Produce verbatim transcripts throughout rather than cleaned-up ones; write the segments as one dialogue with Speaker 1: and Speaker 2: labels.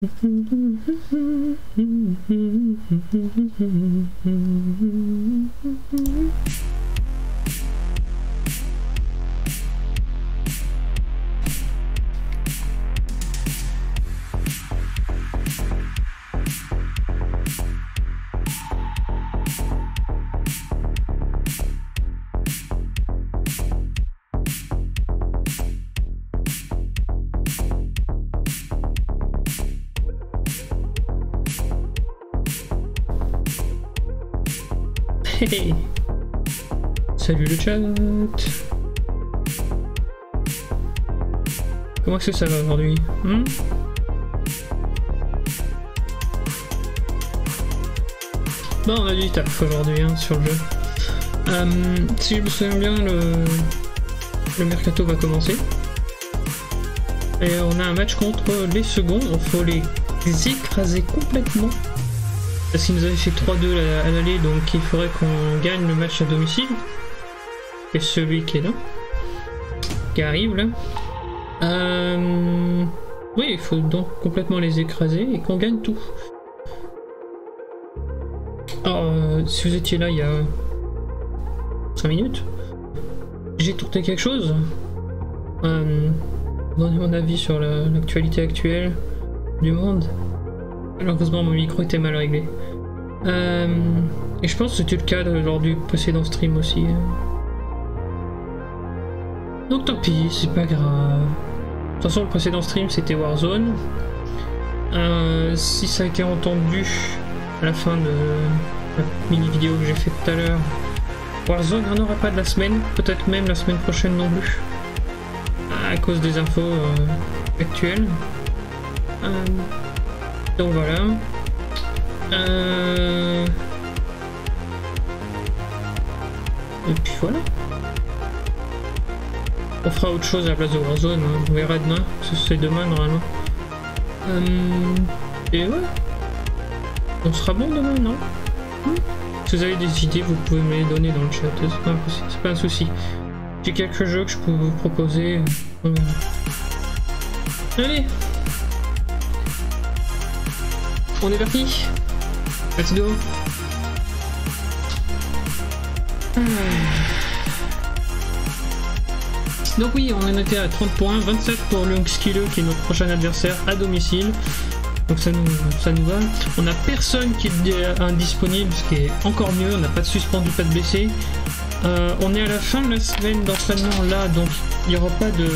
Speaker 1: Hey. Salut le chat. Comment est-ce que ça va aujourd'hui, hmm? Bon, on a du taf aujourd'hui hein, sur le jeu. Euh, si je me souviens bien, le, le mercato va commencer. Et on a un match contre les seconds, il faut les écraser complètement. Parce qu'ils nous avaient fait trois deux à l'aller, donc il faudrait qu'on gagne le match à domicile. Et celui qui est là, qui arrive là. Euh... Oui, il faut donc complètement les écraser et qu'on gagne tout. Alors, euh, si vous étiez là il y a cinq minutes, j'ai tourné quelque chose. Euh, donner mon avis sur l'actualité la, actuelle du monde. Malheureusement mon micro était mal réglé. Euh, et je pense que c'était le cas lors du précédent stream aussi. Donc tant pis, c'est pas grave. De toute façon le précédent stream c'était Warzone. Euh, si ça a été entendu à la fin de la mini vidéo que j'ai fait tout à l'heure, Warzone n'en aura pas de la semaine, peut-être même la semaine prochaine non plus. À cause des infos euh, actuelles. Euh, Donc voilà. Euh... Et puis voilà. On fera autre chose à la place de Warzone, hein. On verra demain, c'est demain normalement. Euh... Et ouais. On sera bon demain, non? Si vous avez des idées, vous pouvez me les donner dans le chat, c'est pas, c'est pas un souci. J'ai quelques jeux que je peux vous proposer. On verra. Allez! On est parti. Let's go. Donc oui, on est noté à trente points, vingt-sept pour Lungskille qui est notre prochain adversaire à domicile. Donc ça nous, ça nous va. On n'a personne qui est indisponible, ce qui est encore mieux. On n'a pas de suspendu, pas de blessé. Euh, on est à la fin de la semaine d'entraînement là, donc il n'y aura pas de...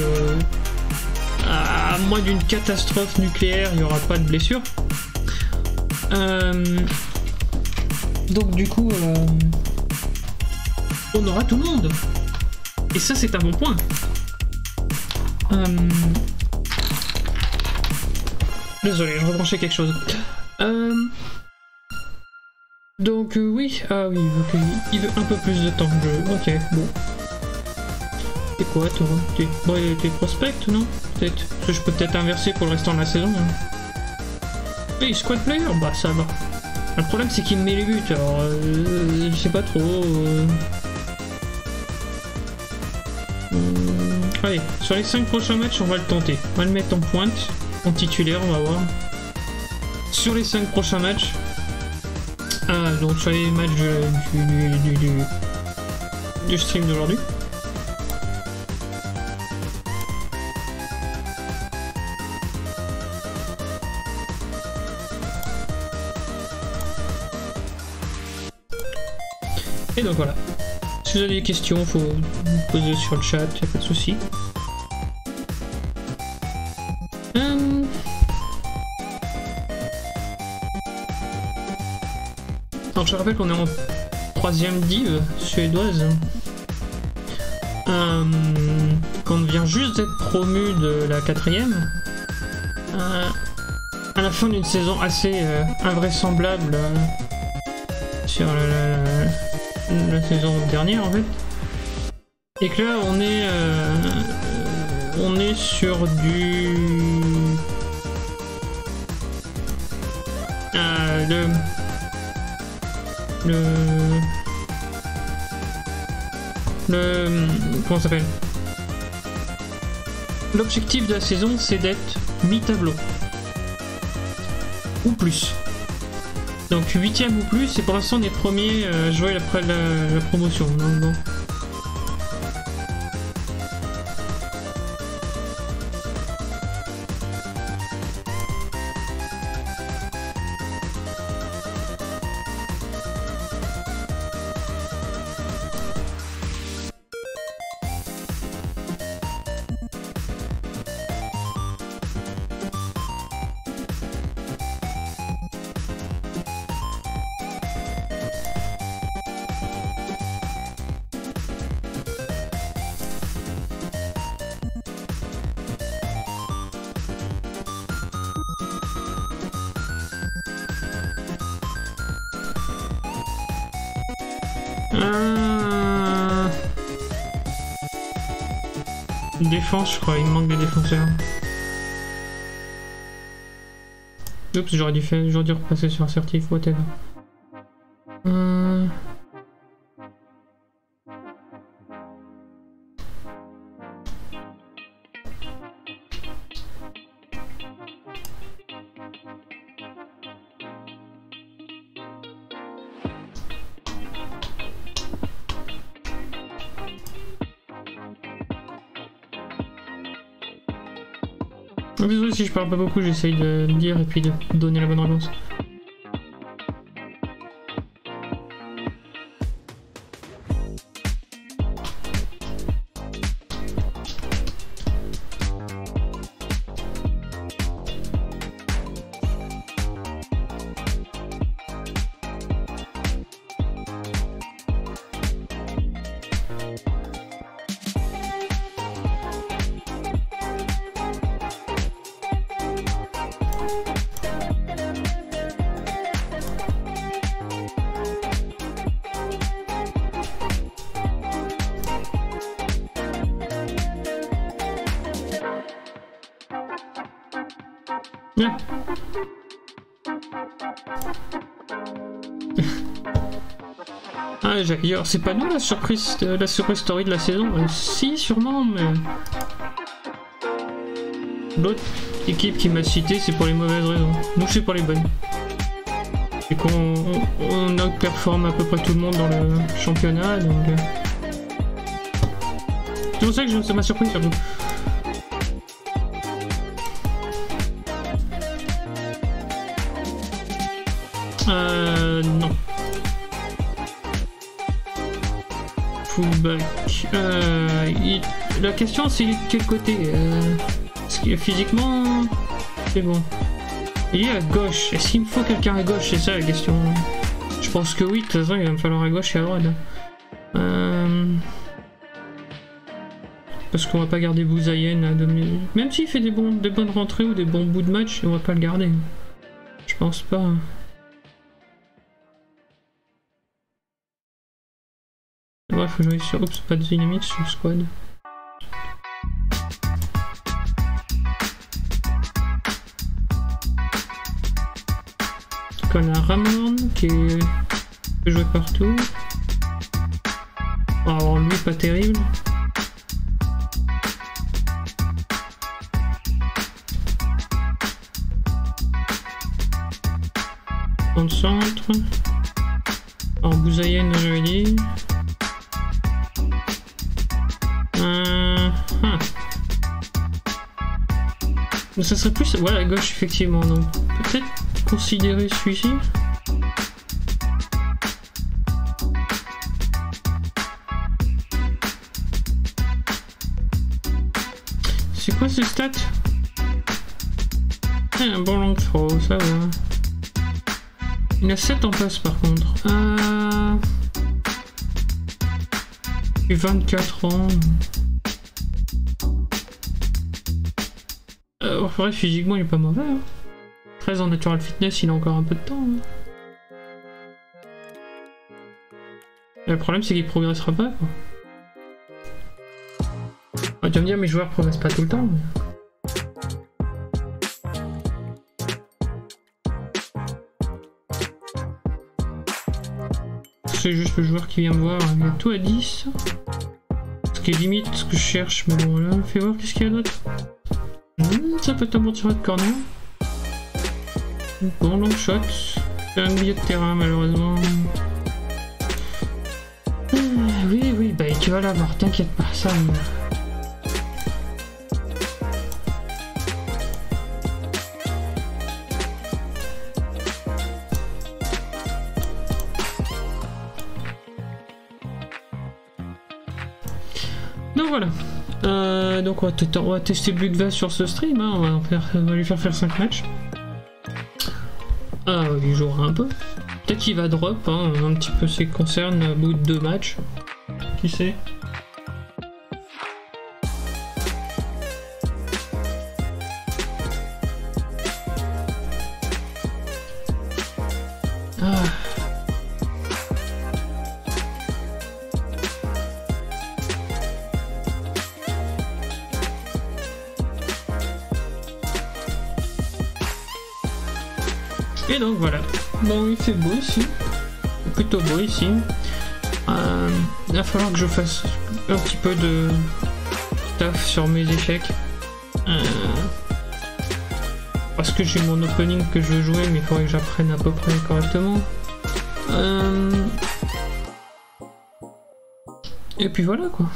Speaker 1: À moins d'une catastrophe nucléaire, il n'y aura pas de blessure. Euh, donc du coup, euh, on aura tout le monde. Et ça c'est un bon point. Euh, désolé, je rebranchais quelque chose. Euh, donc euh, oui, ah oui, okay. Il veut un peu plus de temps. Je... Ok, bon. C'est quoi toi? T'es bon, prospect, non? Peut-être. Je peux peut-être inverser pour le restant de la saison. Hein. Hey, squad player, bah ça va. Le problème c'est qu'il me met les buts, alors euh, je sais pas trop. Euh... Hum... Allez, sur les cinq prochains matchs, on va le tenter. On va le mettre en pointe, en titulaire, on va voir. Sur les cinq prochains matchs. Ah, donc sur les matchs du, du, du, du, du stream d'aujourd'hui. Et donc voilà. Si vous avez des questions, faut vous poser sur le chat, y a pas de souci. Hum... Alors je rappelle qu'on est en troisième div suédoise. Hum... Qu'on vient juste d'être promu de la quatrième. Euh... À la fin d'une saison assez euh, invraisemblable euh, sur la, la, la la saison dernière en fait, et que là on est euh, on est sur du euh, le le le comment ça s'appelle, l'objectif de la saison c'est d'être mi-tableau, ou plus. Donc huitième ou plus, et pour l'instant on est premier à jouer après la, la promotion. Donc bon. Euh... Défense, je crois, il me manque des défenseurs. Oups, j'aurais dû faire, j'aurais dû repasser sur assertif, whatever. Euh... Désolé si je parle pas beaucoup, j'essaye de dire et puis de donner la bonne réponse. Bien. Ah, j'allais dire, c'est pas nous la surprise, la surprise story de la saison. Euh, si, sûrement, mais l'autre équipe qui m'a cité, c'est pour les mauvaises raisons. Nous, c'est pour les bonnes. Et qu'on on, on outperforme à peu près tout le monde dans le championnat, donc euh... c'est pour ça que ça m'a surpris surtout. Euh, non. Fullback. Euh, il... La question c'est de quel côté euh... Parce que physiquement, c'est bon. Il est à gauche. Est-ce qu'il me faut quelqu'un à gauche? C'est ça la question. Je pense que oui, de toute façon il va me falloir à gauche et à droite. Euh... Parce qu'on va pas garder Bouzaïen à dominer. Même s'il fait des, bons, des bonnes rentrées ou des bons bouts de match, on va pas le garder. Je pense pas. Ouais, faut jouer sur... Oups, pas de dynamique sur le squad. Donc on a Ramon qui est... peut jouer partout. Alors lui pas terrible. Dans le centre. Alors Bouzaïen j'avais dit. Euh, ah. Ça serait plus... Ouais, à gauche, effectivement. Donc, peut-être considérer celui-ci. C'est quoi ce stat? Ah, un bon long throw, ça va. Il a sept en passe, par contre. Euh... vingt-quatre ans. Euh, en vrai, physiquement, il est pas mauvais. Hein. treize en natural fitness, il a encore un peu de temps. Hein. Et le problème, c'est qu'il progressera pas. Quoi. Ah, tu vas me dire, mes joueurs progressent pas tout le temps. Mais... c'est juste le joueur qui vient me voir, il a tout à dix. Ce qui est limite ce que je cherche, mais bon là, fais voir qu'est-ce qu'il y a d'autre. Mmh, ça peut être un bon tireur de corner. Bon, long shot. C'est un milieu de terrain, malheureusement. Ah, oui, oui, bah tu vas l'avoir, t'inquiète pas, ça. Donc voilà. Euh, donc on va, on va tester Bugva sur ce stream, hein. on, va en faire, on va lui faire faire cinq matchs. Ah, il jouera un peu. Peut-être qu'il va drop, hein, un petit peu ses concerns à bout de deux matchs. Qui sait? Ah. Et donc voilà, bon il fait beau ici, plutôt beau ici. Euh, il va falloir que je fasse un petit peu de taf sur mes échecs. Euh, parce que j'ai mon opening que je veux jouer, mais il faudrait que j'apprenne à peu près correctement. Euh, et puis voilà quoi.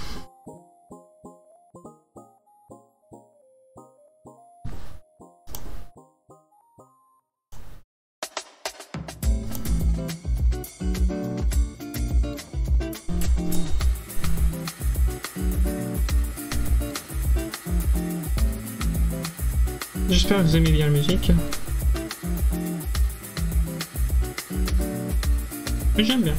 Speaker 1: J'espère que vous aimez bien la musique. J'aime bien.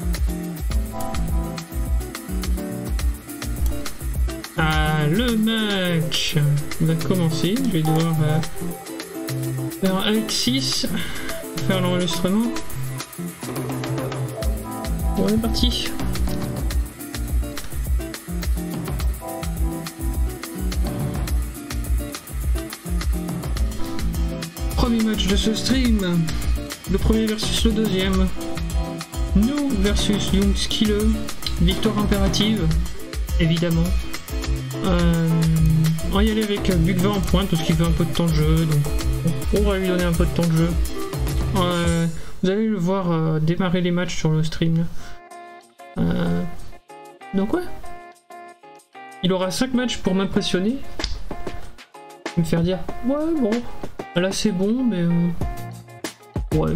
Speaker 1: Ah, le match va commencer. Je vais devoir euh, faire avec six, faire l'enregistrement. Bon, on est parti. Premier match de ce stream, le premier versus le deuxième. Nous versus Young Skiller, victoire impérative, évidemment. Euh, on va y aller avec Bugva en pointe parce qu'il veut un peu de temps de jeu, donc on va lui donner un peu de temps de jeu. Euh, vous allez le voir euh, démarrer les matchs sur le stream. Euh, donc ouais, il aura cinq matchs pour m'impressionner, me faire dire ouais bon. Là c'est bon, mais euh... ouais.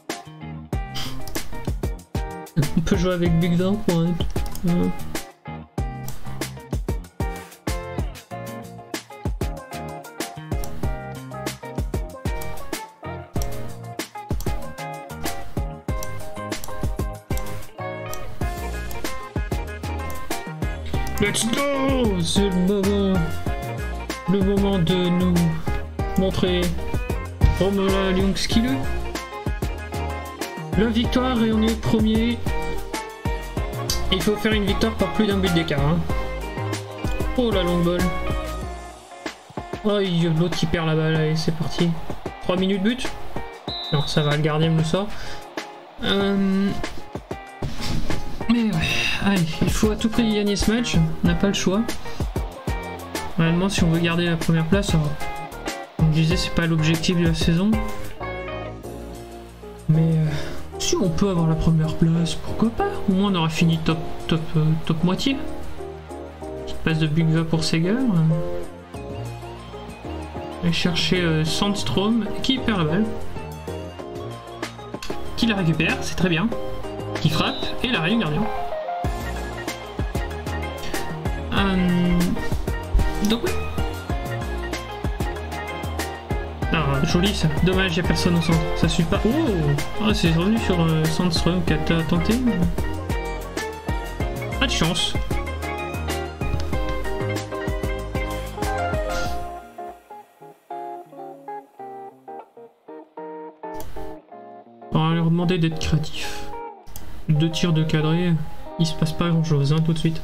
Speaker 1: On peut jouer avec Bugva en pointe. Euh... Let's go! C'est le moment, le moment de nous montrer Romola Young Skiller. La victoire et on est premier. Il faut faire une victoire par plus d'un but d'écart. Hein. Oh la longue balle. Oh, l'autre qui perd la balle. Allez, c'est parti. trois minutes but. Non, ça va, le gardien me le sort. Euh... Mais ouais, allez, il faut à tout prix gagner ce match. On n'a pas le choix. Réellement, si on veut garder la première place, alors, comme je disais, c'est pas l'objectif de la saison. Mais euh, si on peut avoir la première place, pourquoi pas? Au moins on aura fini top, top, euh, top moitié. Petite passe de Bugva pour Seger. Aller chercher euh, Sandstrom qui perd la balle. Qui la récupère, c'est très bien. Qui frappe et l'arrêt du gardien. Euh, donc oui. Ah, joli ça. Dommage, il n'y a personne au centre. Ça suit pas. Oh, oh c'est revenu sur euh, Sandstrom qui a tenté. Pas de chance. On va leur demander d'être créatif. Deux tirs de cadré, il se passe pas grand chose hein, tout de suite.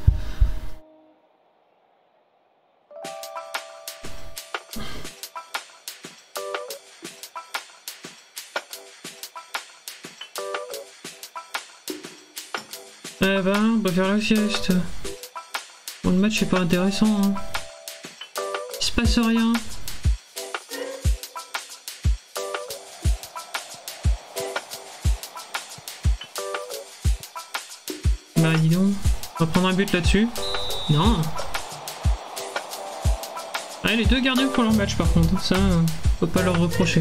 Speaker 1: Eh ben, on va faire la sieste. Bon, le match est pas intéressant. Hein. Il se passe rien. Bah dis donc, on va prendre un but là-dessus. Non. Ah, les deux gardiens font leur match par contre, ça, faut pas leur reprocher.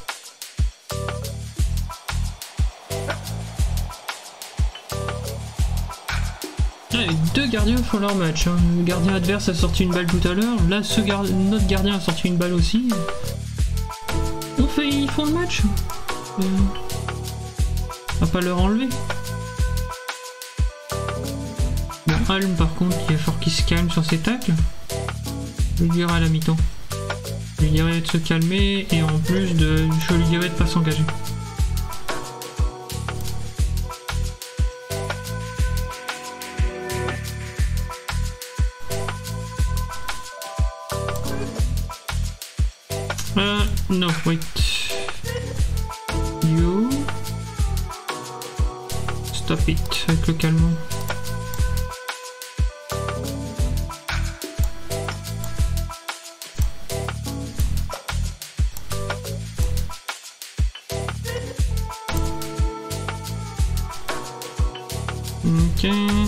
Speaker 1: Ah, les deux gardiens font leur match. Hein. Le gardien adverse a sorti une balle tout à l'heure, là ce gar... notre gardien a sorti une balle aussi. On fait... Ils font le match. Euh... On va pas leur enlever. Bon, Alm par contre, il est fort qu'il se calme sur ses tacles. Je lui dirai à la mi-temps. Je lui dirai de se calmer et en plus de, je lui dirai de pas s'engager. Euh, non, wait. You. Stop it avec le calmant. Ok.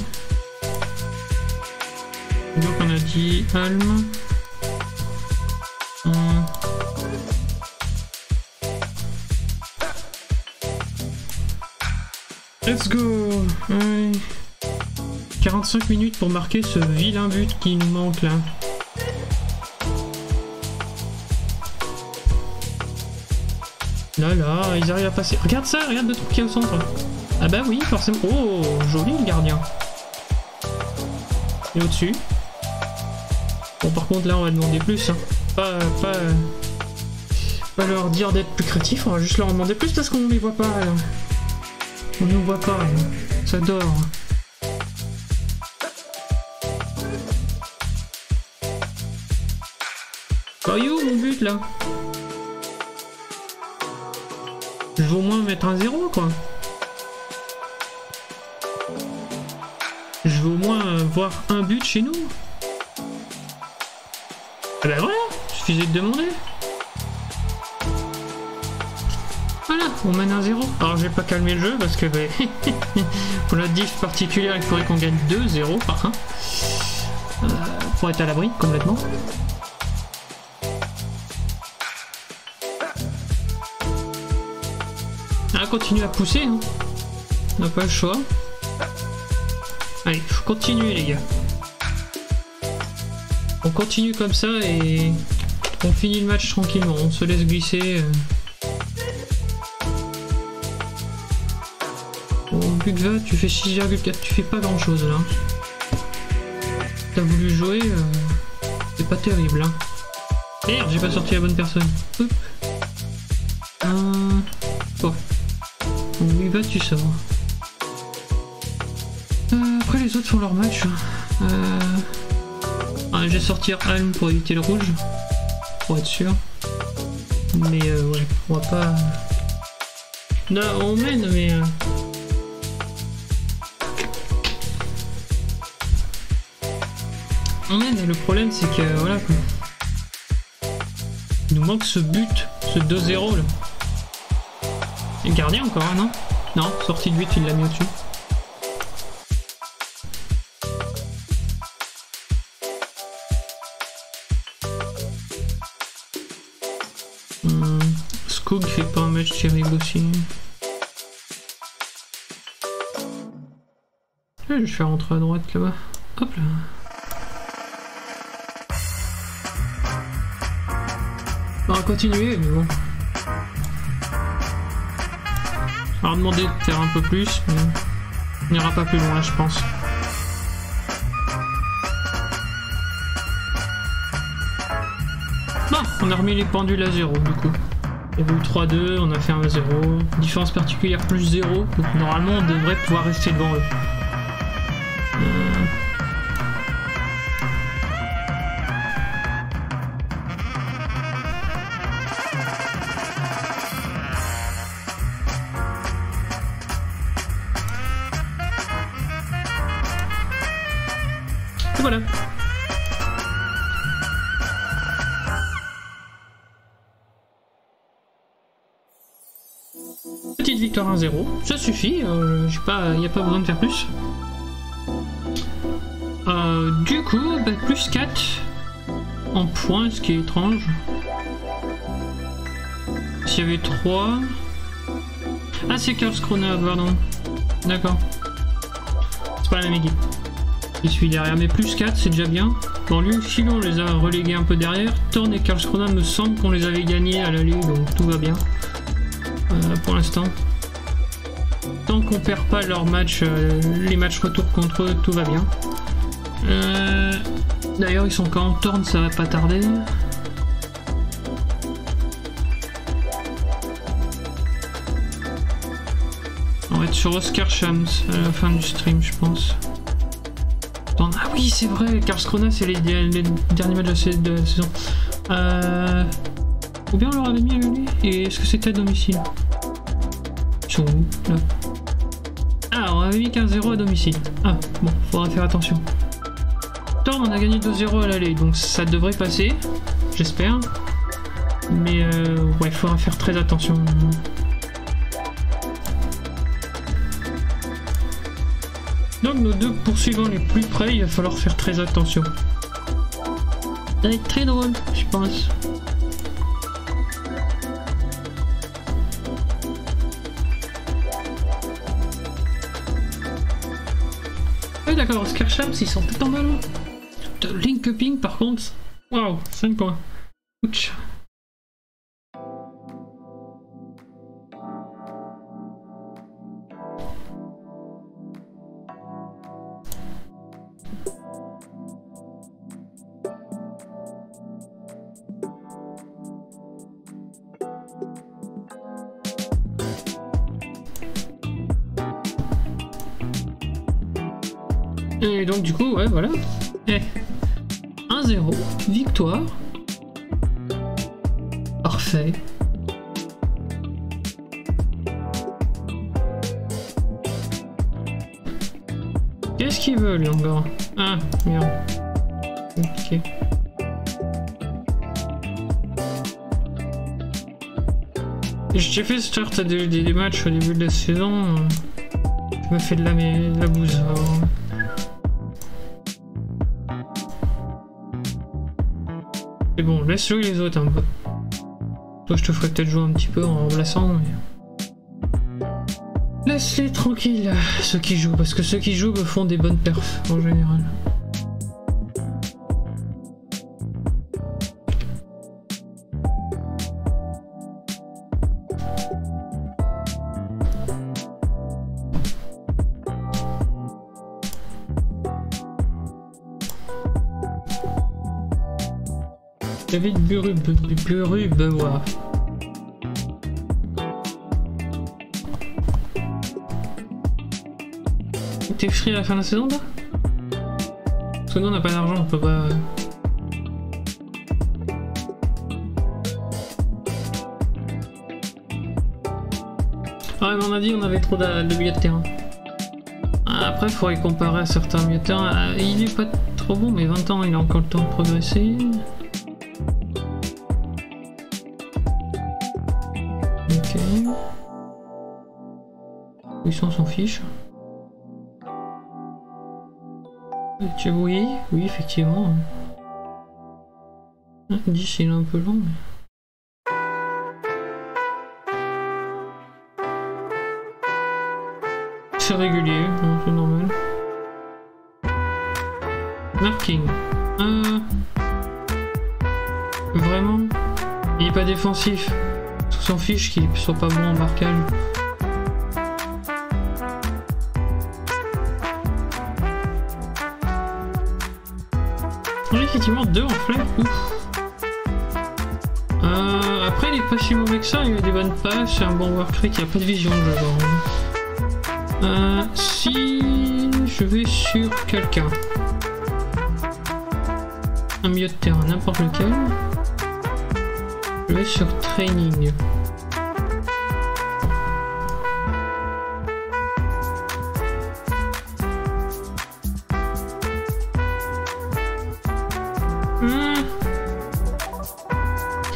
Speaker 1: Donc on a dit Alm. Hum. Let's go. Ouais. quarante-cinq minutes pour marquer ce vilain but qui nous manque là. Là là, ils arrivent à passer. Regarde ça, regarde le truc qui est au centre. Ah bah oui, forcément. Oh, joli le gardien. Et au-dessus. Bon, par contre, là, on va demander plus. Hein. Pas, pas, pas leur dire d'être plus créatifs, on va juste leur demander plus parce qu'on les voit pas. Là. On ne voit pas. Là. Ça dort. Oh, you, mon but, là. Je veux au moins mettre un zéro, quoi. Je veux au moins euh, voir un but chez nous. Ah bah voilà, suffisait de demander. Voilà, on mène un zéro. Alors je vais pas calmer le jeu parce que bah, pour la diff particulière, il faudrait qu'on gagne deux zéro par un. Euh, pour être à l'abri complètement. On continue à pousser, hein. On n'a pas le choix. Allez, faut continuer les gars. On continue comme ça et on finit le match tranquillement. On se laisse glisser. Bon, Bugva, tu fais six virgule quatre, tu fais pas grand chose là. T'as voulu jouer, euh, c'est pas terrible. Hein. Merde, j'ai pas sorti la bonne personne. Hop. Euh... Bon. Bugva, tu sors. Euh, après les autres font leur match. Euh... Ah, je vais sortir Alm pour éviter le rouge. Pour être sûr. Mais euh, ouais, on va pas... Non, on mène, mais... Euh... On mène, et le problème c'est que, voilà quoi. Il nous manque ce but, ce deux zéro là. Et le gardien encore, hein, non? Non, sortie de but, il l'a mis au-dessus. Hum, Skoog fait pas un match terrible aussi. Là, je vais faire rentrer à droite là-bas. Hop là. On va continuer, mais bon. On va demander de faire un peu plus, mais on n'ira pas plus loin, je pense. Bon, on a remis les pendules à zéro, du coup. Il y avait eu trois deux, on a fait un zéro. Différence particulière plus zéro, donc normalement on devrait pouvoir rester devant eux. Euh... Voilà. Petite victoire un zéro, ça suffit, euh, j'ai pas, y a pas besoin de faire plus. Du coup, bah, plus quatre en points, ce qui est étrange. S'il y avait trois... Ah, c'est Karlskrona, pardon. D'accord. C'est pas la même équipe. Je suis derrière, mais plus quatre, c'est déjà bien. Bon, lui, Chilo, on les a relégués un peu derrière. Thorn et Karlskrona, me semble qu'on les avait gagnés à l'aller, donc tout va bien. Euh, pour l'instant. Tant qu'on perd pas leurs matchs, euh, les matchs retour contre eux, tout va bien. Euh, D'ailleurs, ils sont quand Thorn, ça va pas tarder. On va être sur Oskarshamn à la fin du stream, je pense. Thorn... Ah oui, c'est vrai, Karlskrona, c'est les, les derniers matchs de la saison. Euh... Ou bien on leur avait mis à lui. Et est-ce que c'était à domicile? Ils sont où, là? Ah, on avait mis quinze zéro à domicile. Ah, bon, faudra faire attention. Thorn, on a gagné deux zéro à l'aller, donc ça devrait passer, j'espère. Mais euh, ouais, il faudra faire très attention. Donc nos deux poursuivants les plus près, il va falloir faire très attention. Ça va être très drôle, je pense. Oui d'accord, Oskarshamn, ils sont tout en bas là. De Linköping par contre, waouh, cinq points. Ouch. Et donc du coup, ouais, voilà. Eh. un zéro, victoire. Parfait. Qu'est-ce qu'il veut lui encore? Ah, merde. Ok. J'ai fait start à des, des, des matchs au début de la saison. Je me fais de la, de la bouse. Alors. Mais bon, laisse jouer les autres un peu. Toi, je te ferai peut-être jouer un petit peu en remplaçant, mais... Laisse-les tranquilles, ceux qui jouent, parce que ceux qui jouent me font des bonnes perfs, en général. David Burub, Burub, ouais. T'es free à la fin de la saison là? Parce que nous on n'a pas d'argent, on peut pas... Ah mais on a dit on avait trop de, de milieu de terrain. Après il faudrait comparer à certains milieux de terrain. Il est pas trop bon mais vingt ans il a encore le temps de progresser. On s'en fiche. Tu oui, oui effectivement. dix il est un peu long mais... C'est régulier, c'est normal. Marking. Euh... Vraiment, il est pas défensif. On s'en fiche qu'il soit pas bon en marquage. Effectivement deux en flanc, ouf. Euh, après il est pas si mauvais que ça, il a des bonnes passes, un bon work rate, il n'y a pas de vision de jeu. Euh, si je vais sur quelqu'un, un milieu de terrain, n'importe lequel, je vais sur training. Ok.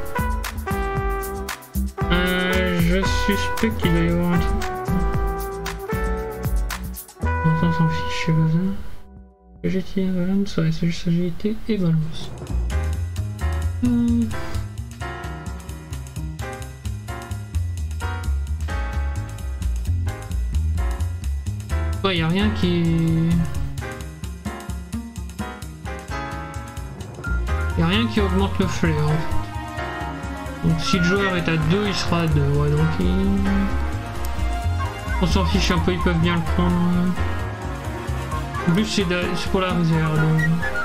Speaker 1: Euh, je suspecte qu'il doit y avoir un truc. On s'en fiche, je sais pas ça. Agilité, balance, ouais, c'est juste agilité et balance. Hum. Ouais, y a rien qui... Y a rien qui augmente le flair en fait. Donc si le joueur est à deux, il sera à deux. Ouais, donc il... on s'en fiche un peu, ils peuvent bien le prendre. En plus c'est de... pour la réserve. Donc...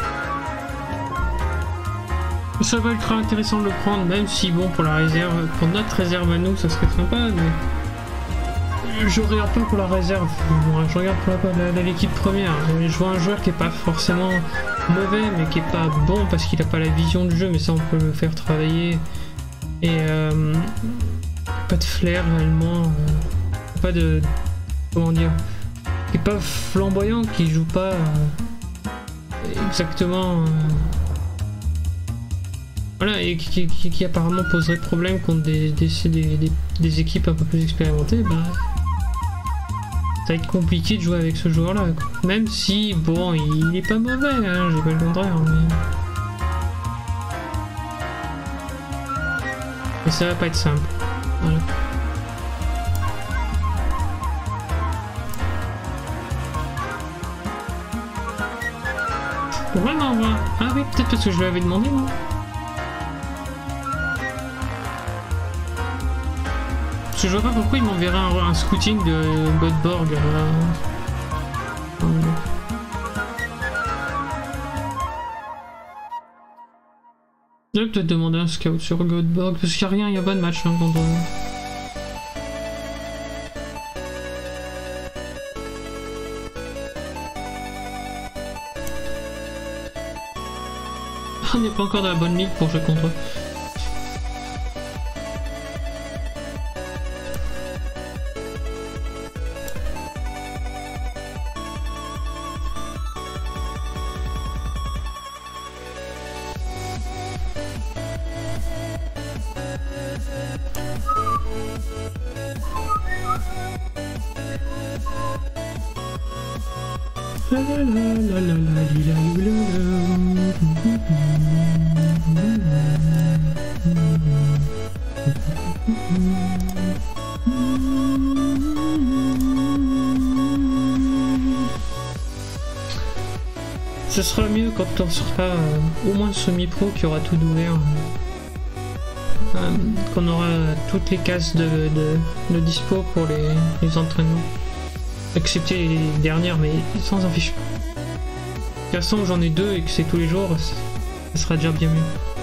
Speaker 1: ça va être ultra intéressant de le prendre, même si bon pour la réserve, pour notre réserve à nous, ça serait sympa, mais... je regarde pas pour la réserve, je regarde pour l'équipe première. Je vois un joueur qui est pas forcément mauvais, mais qui est pas bon parce qu'il a pas la vision du jeu, mais ça on peut le faire travailler. Et euh, pas de flair réellement, euh, pas de... comment dire, qui est pas flamboyant, qui joue pas euh, exactement... Euh, voilà, et qui, qui, qui apparemment poserait problème contre des, des, des, des, des équipes un peu plus expérimentées, bah... ça va être compliqué de jouer avec ce joueur là, même si bon il est pas mauvais, hein, j'ai pas le contraire, mais... mais ça va pas être simple. Voilà. Vraiment, on va... ah oui, peut-être parce que je lui avais demandé moi. Je vois pas pourquoi il m'enverrait un, un scouting de Godborg. Euh... Je vais peut-être demander un scout sur Godborg, parce qu'il n'y a rien, il n'y a pas de match hein, contre... On n'est pas encore dans la bonne ligue pour jouer contre eux. Ce sera mieux quand on sera euh, au moins semi-pro qui aura tout ouvert, euh, qu'on aura toutes les cases de, de, de dispo pour les, les entraînements, excepté les dernières, mais sans en fiche. De toute façon j'en ai deux et que c'est tous les jours, ça sera déjà bien mieux.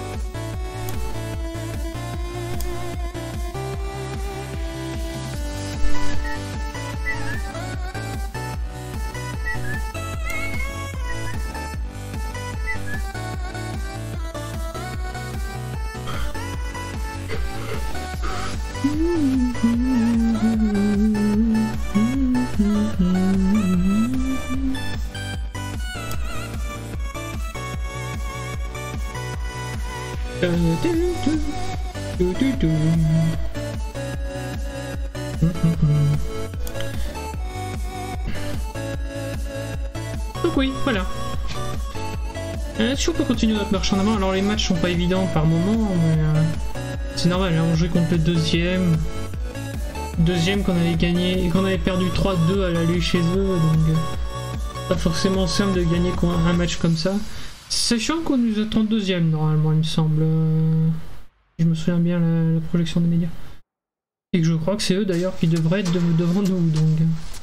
Speaker 1: Donc oui, voilà. Euh, si on peut continuer notre marche en avant, alors les matchs sont pas évidents par moment, mais euh, c'est normal, hein, on jouait contre le deuxième. Deuxième qu'on avait gagné, qu'on avait perdu trois deux à l'aller chez eux, donc euh, pas forcément simple de gagner un match comme ça. Sachant qu'on nous attend deuxième normalement, il me semble. Euh, je me souviens bien la, la projection des médias. Et que je crois que c'est eux d'ailleurs qui devraient être de, devant nous, donc.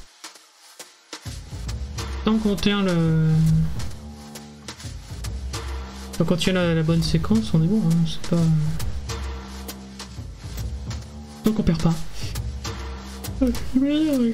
Speaker 1: Tant qu'on tient le. Tant qu'on tient la, la bonne séquence, on est bon, hein, c'est pas. Tant qu'on perd pas. J'ai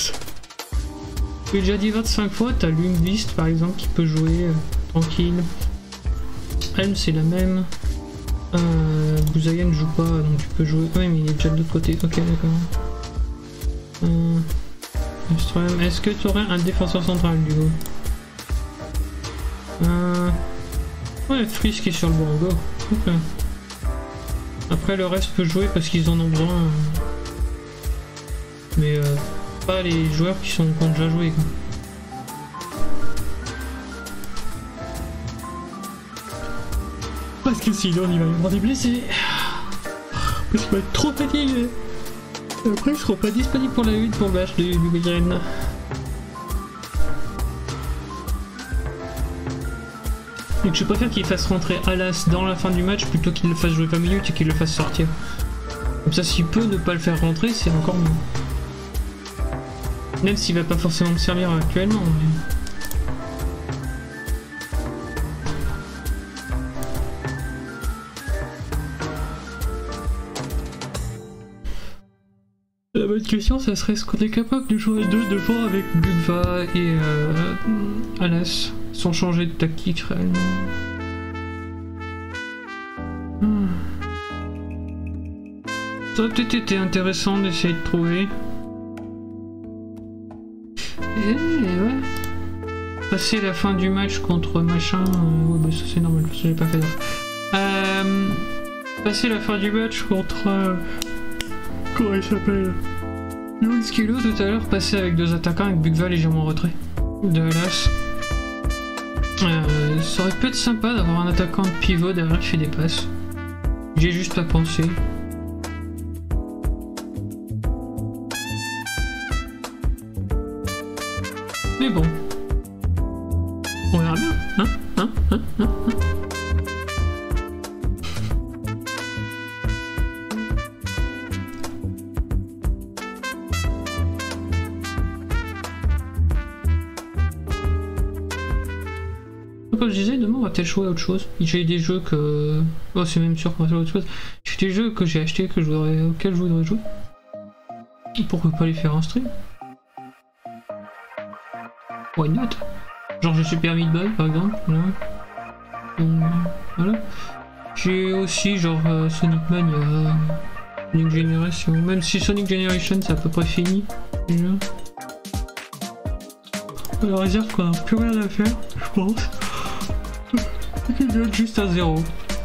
Speaker 1: déjà dit vingt-cinq fois, t'as Lundqvist par exemple qui peut jouer euh, tranquille. Helm c'est la même. Euh, Bouzaïen ne joue pas donc tu peux jouer. Oui mais il est déjà de l'autre côté, ok d'accord. Euh, Est-ce que tu aurais un défenseur central du coup? euh, Ouais, Frisk qui est sur le bon go. Okay. Après le reste peut jouer parce qu'ils en ont besoin. Euh... Mais euh, pas les joueurs qui sont qui ont déjà joué quoi. Parce que sinon il va y avoir des blessés. Parce qu'il va être trop fatigué. Après ils seront pas disponibles pour la lutte pour le match du, du week-end. Donc je préfère qu'il fasse rentrer Alas dans la fin du match plutôt qu'il le fasse jouer vingt minutes et qu'il le fasse sortir. Comme ça s'il peut ne pas le faire rentrer c'est encore mieux. Même s'il va pas forcément me servir actuellement. Mais... La bonne question, ça serait est-ce qu'on est capable de jouer à deux devant avec Bugva et euh, Alas sans changer de tactique réellement. Hmm. Ça aurait peut-être été intéressant d'essayer de trouver. Et ouais. Passer la fin du match contre machin. Euh, ouais, bah ça c'est normal, parce que j'ai pas fait d'offre. Euh, passer la fin du match contre. Euh, Comment il s'appelle Louis Kilo tout à l'heure, passé avec deux attaquants avec Bugva légèrement en retrait de Alas. Euh, ça aurait pu être sympa d'avoir un attaquant de pivot derrière qui fait des passes. J'ai juste pas pensé. Mais bon. On verra bien, hein, hein, hein, hein, hein. Comme je disais, demain on va peut-être jouer à autre chose. J'ai des jeux que... Oh c'est même sûr qu'on va jouer à autre chose. J'ai des jeux que j'ai achetés que je voudrais... auxquels je voudrais jouer. Pourquoi pas les faire en stream? Why not? Genre j'ai Super Meat Boy par exemple. Là. Donc, voilà. J'ai aussi genre euh, Sonic Mania, Sonic Generation. Même si Sonic Generation c'est à peu près fini. Déjà. On la réserve qu'on a plus rien à faire, je pense. Il doit être juste à zéro.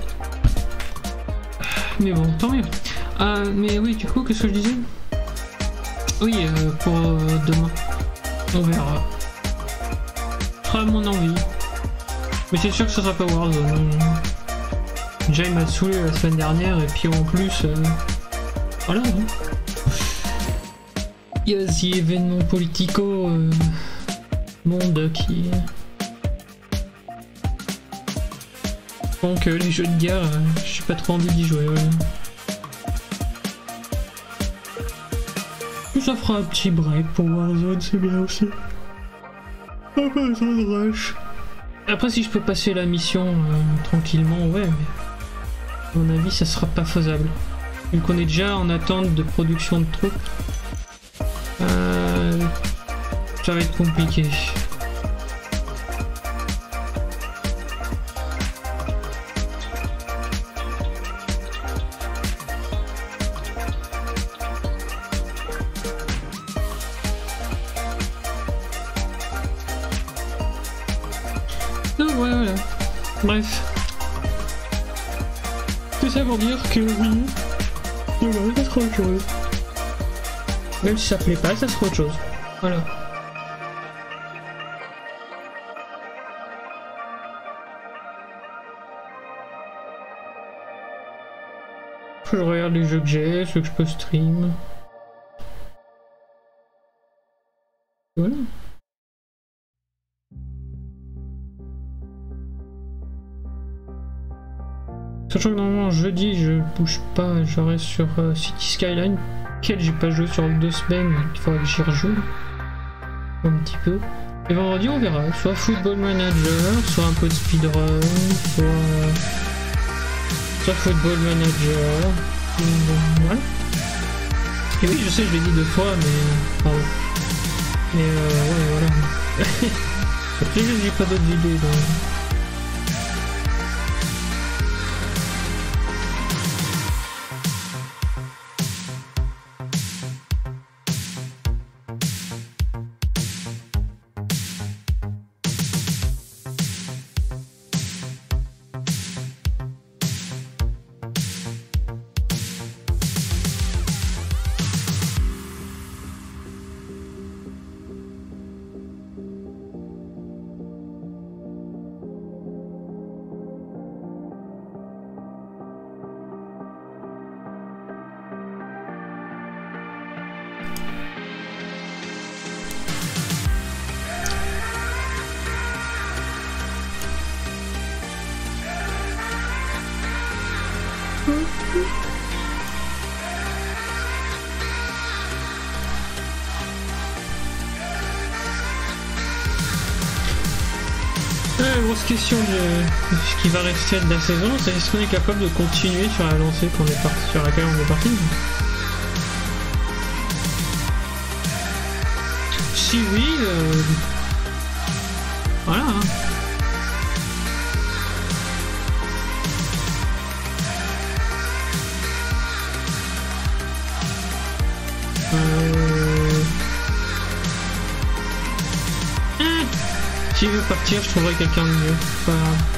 Speaker 1: Mais bon, tant mieux. Euh, mais oui, du coup, qu'est-ce que je disais? Oui, euh, pour euh, demain. On verra. Ce sera mon envie. Mais c'est sûr que ce sera pas Warzone. Déjà, il m'a saoulé la semaine dernière, et puis en plus... Euh... Voilà. Hein. Il y a ces événements politico... Euh... monde qui... Donc euh, les jeux de guerre, euh, j'ai pas trop envie d'y jouer. Ouais. Ça fera un petit break pour Warzone, c'est bien aussi. Pas besoin de rush. Après si je peux passer la mission euh, tranquillement, ouais, mais à mon avis ça sera pas faisable. Vu qu'on est déjà en attente de production de troupes, euh, ça va être compliqué. Bref, tout ça pour dire que oui, demain ça sera autre chose. Même si ça plaît pas, ça sera autre chose. Voilà. Je regarde les jeux que j'ai, ceux que je peux stream. Voilà. Sachant que normalement jeudi je bouge pas, je reste sur euh, City Skyline, quel j'ai pas joué sur deux semaines, il faudrait que j'y rejoue un petit peu. Et vendredi on verra, soit Football Manager, soit un peu de speedrun, soit, soit Football Manager, voilà. Et oui je sais je l'ai dit deux fois mais... pardon. Mais euh, ouais voilà. Après j'ai pas d'autres idées donc... la grosse question de, de ce qui va rester de la saison, c'est est-ce qu'on est capable de continuer sur la lancée qu'on est parti, sur laquelle on est parti. Si oui, euh, voilà. Hein. Euh... Ah, s'il veut partir, je trouverai quelqu'un de mieux. Pas...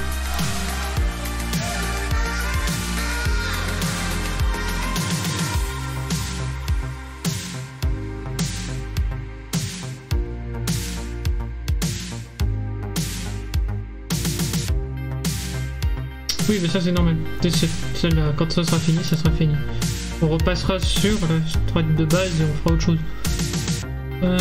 Speaker 1: Oui, mais ça c'est normal. Celle-là, quand ça sera fini, ça sera fini. On repassera sur la strat de base et on fera autre chose. Euh...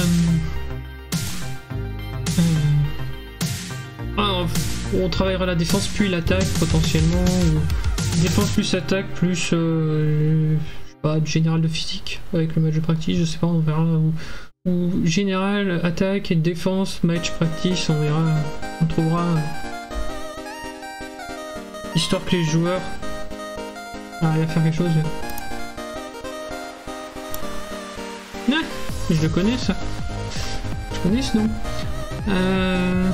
Speaker 1: Euh... Alors, on travaillera la défense puis l'attaque potentiellement. Ou... Défense plus attaque plus euh... je sais pas, du général de physique avec le match de practice, je sais pas, on verra. Ou, ou général, attaque et défense, match practice, on verra. On trouvera. Histoire que les joueurs arrivent à faire quelque chose. Ah, je le connais ça. Je connais ce nom. Euh...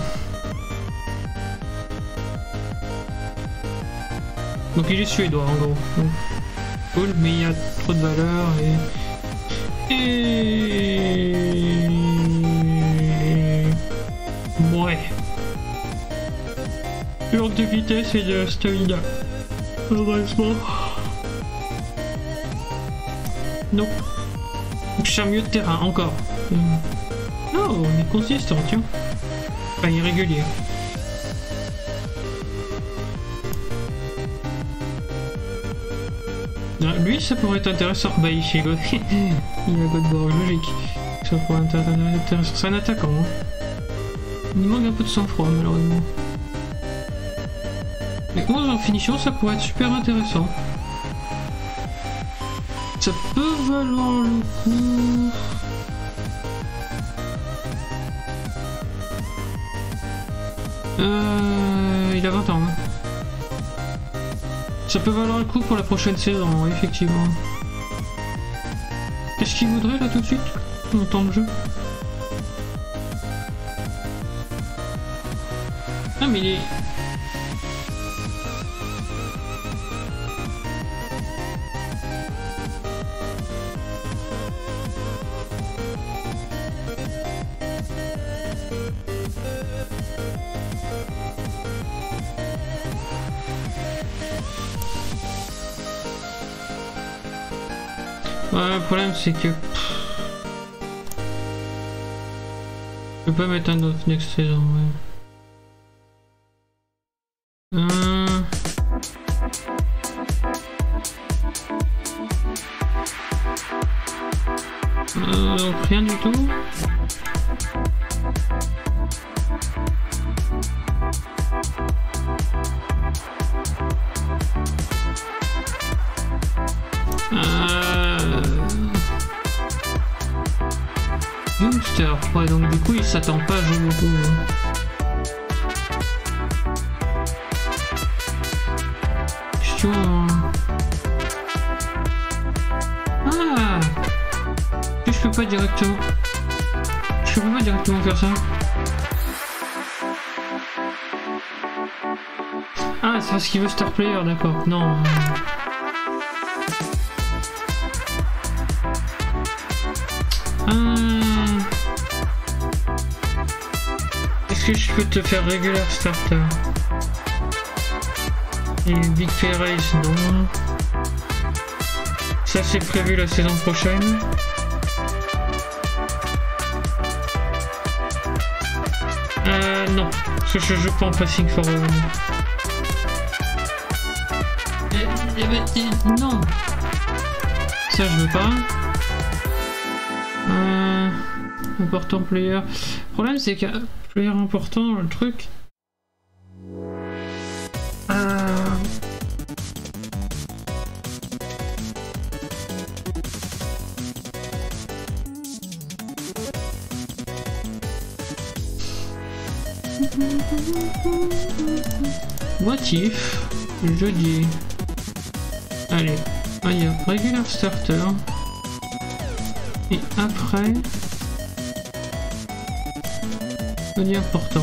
Speaker 1: Donc il est suédois en gros. Donc, cool, mais il y a trop de valeur et... Et... Ouais. Pure de vitesse et de stamina. Heureusement. Non. Je cherche mieux de terrain, encore. Oh, on est consistant, tiens. Enfin, irrégulier. Ah, lui, ça pourrait être intéressant. Bah, il fait God. Il a Godborg, logique. Ça pourrait être intéressant. C'est un attaquant. Hein. Il manque un peu de sang-froid, malheureusement. Mais onze en finition, ça pourrait être super intéressant. Ça peut valoir le coup. Euh, il a vingt ans. Hein. Ça peut valoir le coup pour la prochaine saison, effectivement. Qu'est-ce qu'il voudrait là tout de suite? En temps de jeu. Ah mais il est... Ouais, le problème c'est que... Je peux pas mettre un autre next saison, ouais. Euh... Euh, rien du tout. Euh... Youngster, ouais, donc du coup il s'attend pas à jouer beaucoup. Hein. Question... Ah, je peux pas directement. Je peux pas directement faire ça. Ah, c'est parce qu'il veut star player, d'accord. Non. Euh... Est-ce que je peux te faire regular starter? Et Big Fair Race, non. Ça c'est prévu la saison prochaine. Euh non, parce que je joue pas en passing for all. Eh, eh, non. Ça je veux pas. Euh, important player. Le problème c'est qu'un player important, le truc. Euh... Motif, jeudi. Allez, il y a Regular Starter. Et après... c'est important.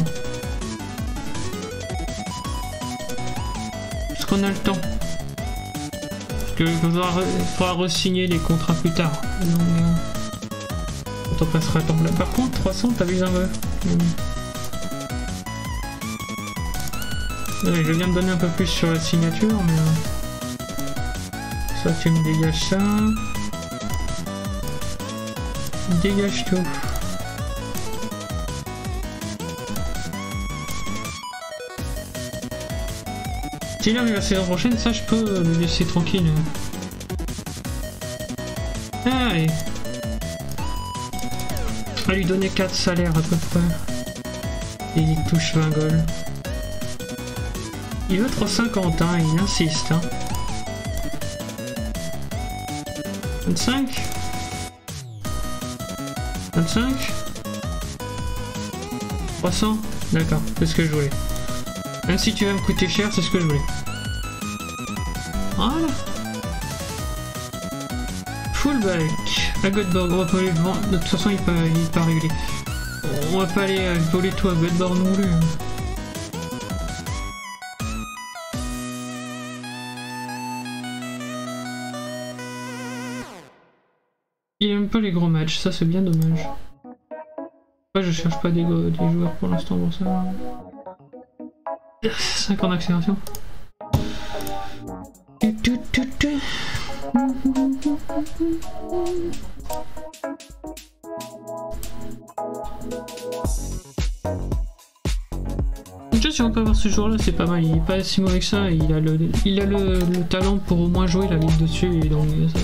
Speaker 1: Est-ce qu'on a le temps? Parce que je dois re re-signer les contrats plus tard. Donc, euh, quand on passera le temps. Là, par contre, trois cents, t'abuses un peu. Ouais, je viens de donner un peu plus sur la signature, mais... ça, tu me dégages ça. Dégage tout. S'il arrive la saison prochaine, ça je peux le laisser tranquille. Allez. On va lui donner quatre salaires à peu près. Et il touche vingt goals. Il veut trois cinquante, hein, il insiste. Hein. vingt-cinq vingt-cinq trois cents. D'accord, c'est ce que je voulais. Même si tu vas me coûter cher, c'est ce que je voulais. Voilà. Fullback. À Göteborg, on va pas aller vendre. De toute façon, il n'est pas, il est pas réglé. On va pas aller voler tout à Göteborg non plus. Il aime pas les gros matchs, ça c'est bien dommage. Moi je cherche pas des, des joueurs pour l'instant pour ça. cinq ans d'accélération. Déjà si on peut avoir ce joueur là c'est pas mal, il est pas si mauvais que ça, il a le, il a le, le talent pour au moins jouer la ligue dessus et donc ça...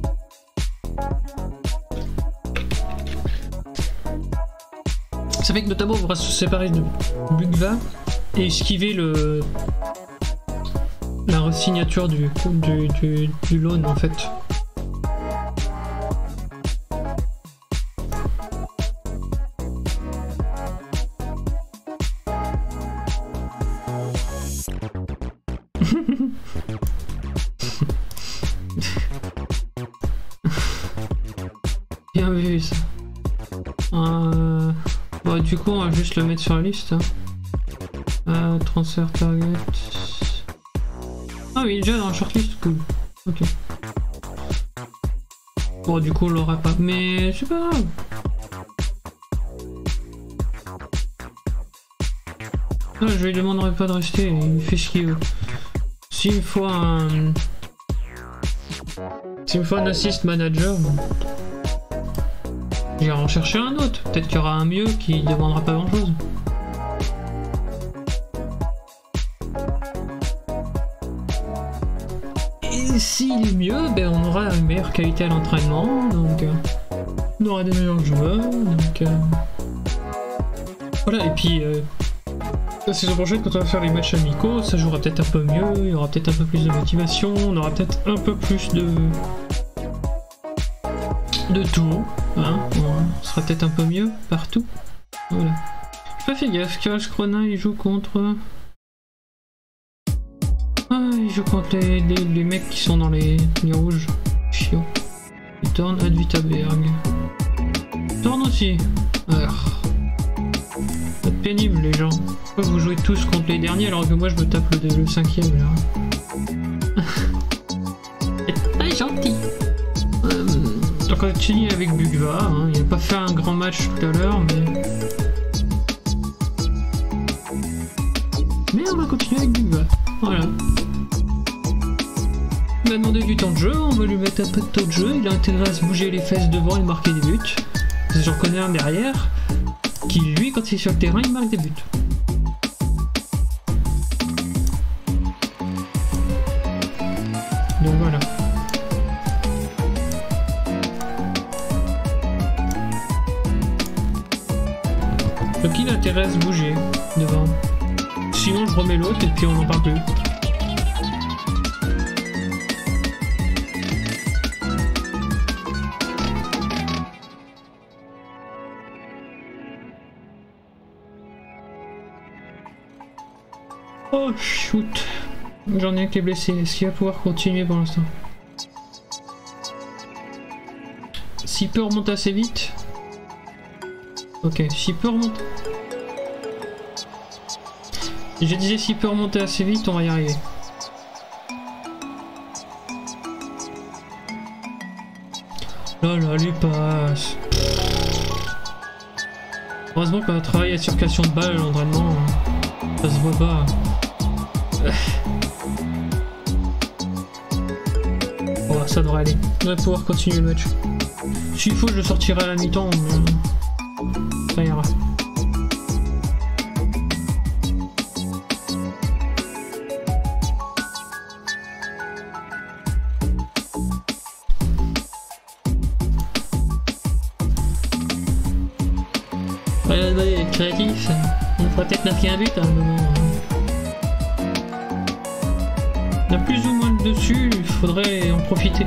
Speaker 1: Ça fait que notamment on pourra se séparer de Bugva et esquiver le la resignature du, du, du, du loan en fait. Bien vu ça. Euh... Bon, du coup on va juste le mettre sur la liste. Hein. Euh, transfer target. Ah oui, il est déjà dans la shortlist, cool. Ok. Bon, du coup on l'aura pas, mais c'est pas grave. Non, je lui demanderai pas de rester, il fait ce qu'il veut. S'il me faut un... S'il me faut un assist manager, bon. J'irai en chercher un autre. Peut-être qu'il y aura un mieux qui demandera pas grand chose. Et s'il est mieux, ben on aura une meilleure qualité à l'entraînement, donc euh, on aura des meilleurs joueurs, donc euh, voilà. Et puis euh, la saison prochaine, quand on va faire les matchs amicaux, ça jouera peut-être un peu mieux, il y aura peut-être un peu plus de motivation, on aura peut-être un peu plus de de tout, hein, on sera peut-être un peu mieux partout. Voilà. J'ai pas fait gaffe, Karlskrona il joue contre... Ah, il joue contre les, les, les mecs qui sont dans les, les rouges. Chiant. Il tourne ad Vitaberg. Il tourne aussi. Alors. C'est pénible les gens. Pourquoi vous jouez tous contre les derniers alors que moi je me tape le, le cinquième là. C'est pas gentil. Euh, donc on a fini avec Bugva, hein. Il n'a pas fait un grand match tout à l'heure mais... Mais on va continuer avec Bugva. Voilà. Il m'a demandé du temps de jeu, on va lui mettre un peu de temps de jeu, il a intérêt à se bouger les fesses devant et marquer des buts. Parce que j'en connais un derrière, qui lui quand il est sur le terrain il marque des buts. Donc voilà. Donc il a intérêt à se bouger devant. Sinon je remets l'autre et puis on n'en parle plus. Oh shoot. J'en ai un qui est blessé. Est-ce qu'il va pouvoir continuer pour l'instant? S'il peut remonter assez vite. Ok, s'il peut remonter. Je disais s'il peut remonter assez vite, on va y arriver. Là là, les passes. Heureusement qu'on a travaillé à la circulation de balles, l'entraînement. Ça se voit pas. Bon, ça devrait aller. On va pouvoir continuer le match. S'il faut, je sortirai à la mi-temps, mais ça ira. Ouais, ouais, créatif, on pourrait peut-être marquer un but à un moment. On a plus ou moins de dessus, il faudrait en profiter.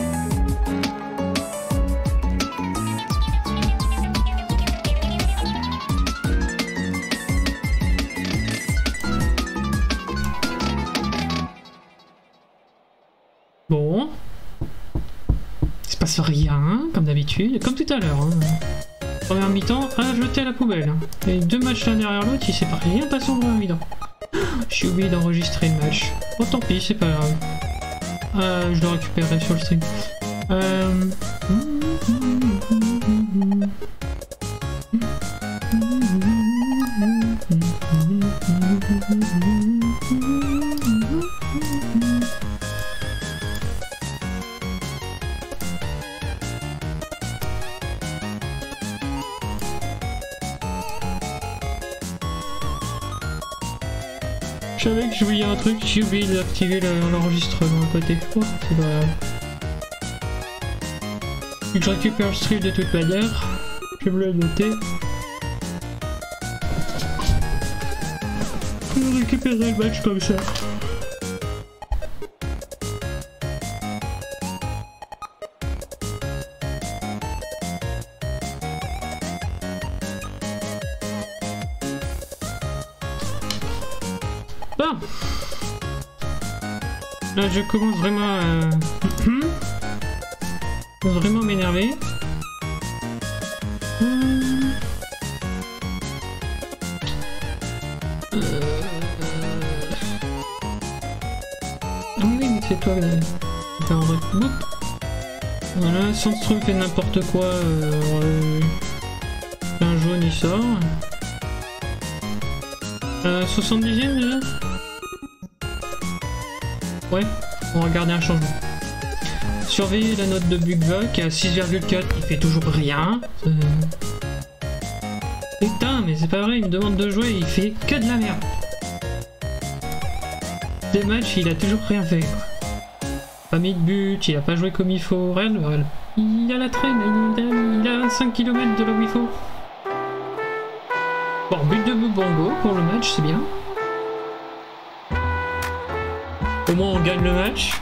Speaker 1: Bon. Il se passe rien, comme d'habitude, comme tout à l'heure. Hein. Première mi-temps, à jeter à la poubelle. Et deux matchs l'un derrière l'autre, il s'est pas rien passé en première mi-temps. J'ai oublié d'enregistrer le match. Oh tant pis, c'est pas grave. Euh, je le récupérerai sur le stream. Euh... Je savais que je voulais un truc, j'ai oublié d'activer l'enregistrement à côté. Oh, c'est pas grave. Je récupère le stream de toute manière. Je vais me le noter. Je récupérerai le match comme ça. Bon. Là je commence vraiment à... vraiment m'énerver. Hum. Euh... Ah oui, mais c'est toi là. T'as un vrai coup. Voilà, Sandstrom fait n'importe quoi. Euh... Un jaune il sort. Euh, soixante-dixième déjà. Ouais, on va regarder un changement. Surveiller la note de Bugva qui est à six virgule quatre, il fait toujours rien. Euh... Putain, mais c'est pas vrai, il me demande de jouer, il fait que de la merde. Des matchs, il a toujours rien fait. Pas mis de but, il a pas joué comme il faut, rien de mal. Il a la traîne, il a, il a cinq kilomètres de là où il faut. Bon, but de Bongo pour le match, c'est bien. Au moins on gagne le match.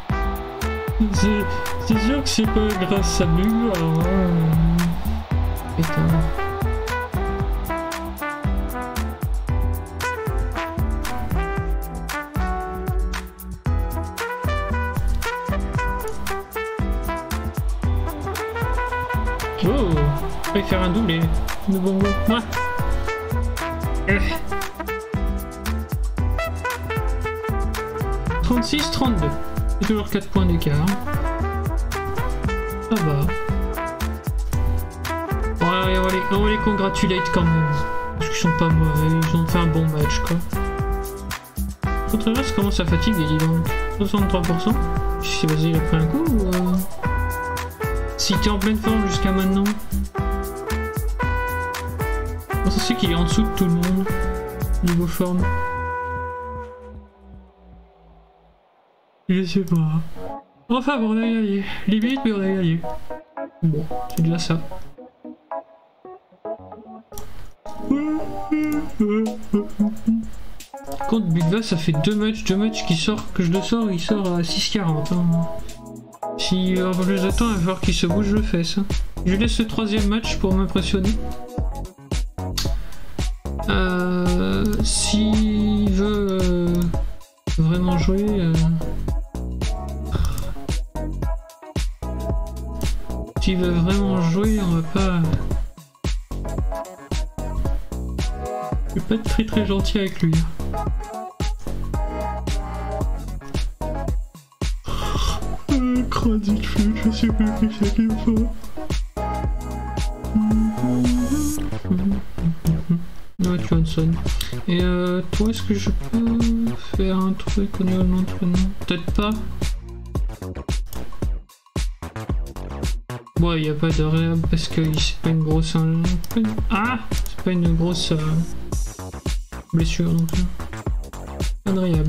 Speaker 1: C'est sûr que c'est pas grâce à Bug, alors... Euh... Putain. Oh, je vais faire un doublé de Bongo. Ouais. trente-six trente-deux. C'est toujours quatre points d'écart. Ça va. Ouais, on va les, on va les congratulate quand même. Parce qu'ils sont pas mauvais, ils ont fait un bon match quoi. Contreras commence à fatiguer, dis donc. soixante-trois pour cent. Je sais pas si il a pris un coup ou... Euh... Si t'es en pleine forme jusqu'à maintenant. On sait qu'il est en dessous de tout le monde. Niveau forme. Je sais pas. Enfin bon, on a gagné. Limite, mais on a gagné. Bon, c'est déjà ça. Contre Bugva, ça fait deux matchs, deux matchs qui sort, que je le sors, il sort à six quarante. Hein. Si en plus de temps, il va falloir qu'il se bouge, je le fais ça. Je laisse le troisième match pour m'impressionner. Euh, S'il veut... vraiment jouer... Euh... S'il veut vraiment jouer, on va pas... Je vais pas être très très gentil avec lui. Euh, Crazy Feu, je sais pas que c'est qu'il faut. Ouais, Johnson. Et euh, toi, est-ce que je peux faire un truc au niveau de l'entraînement? Peut-être pas. Ouais, il n'y a pas de réhab parce que c'est pas une grosse... Ah, c'est pas une grosse euh, blessure non plus. Pas de réhab.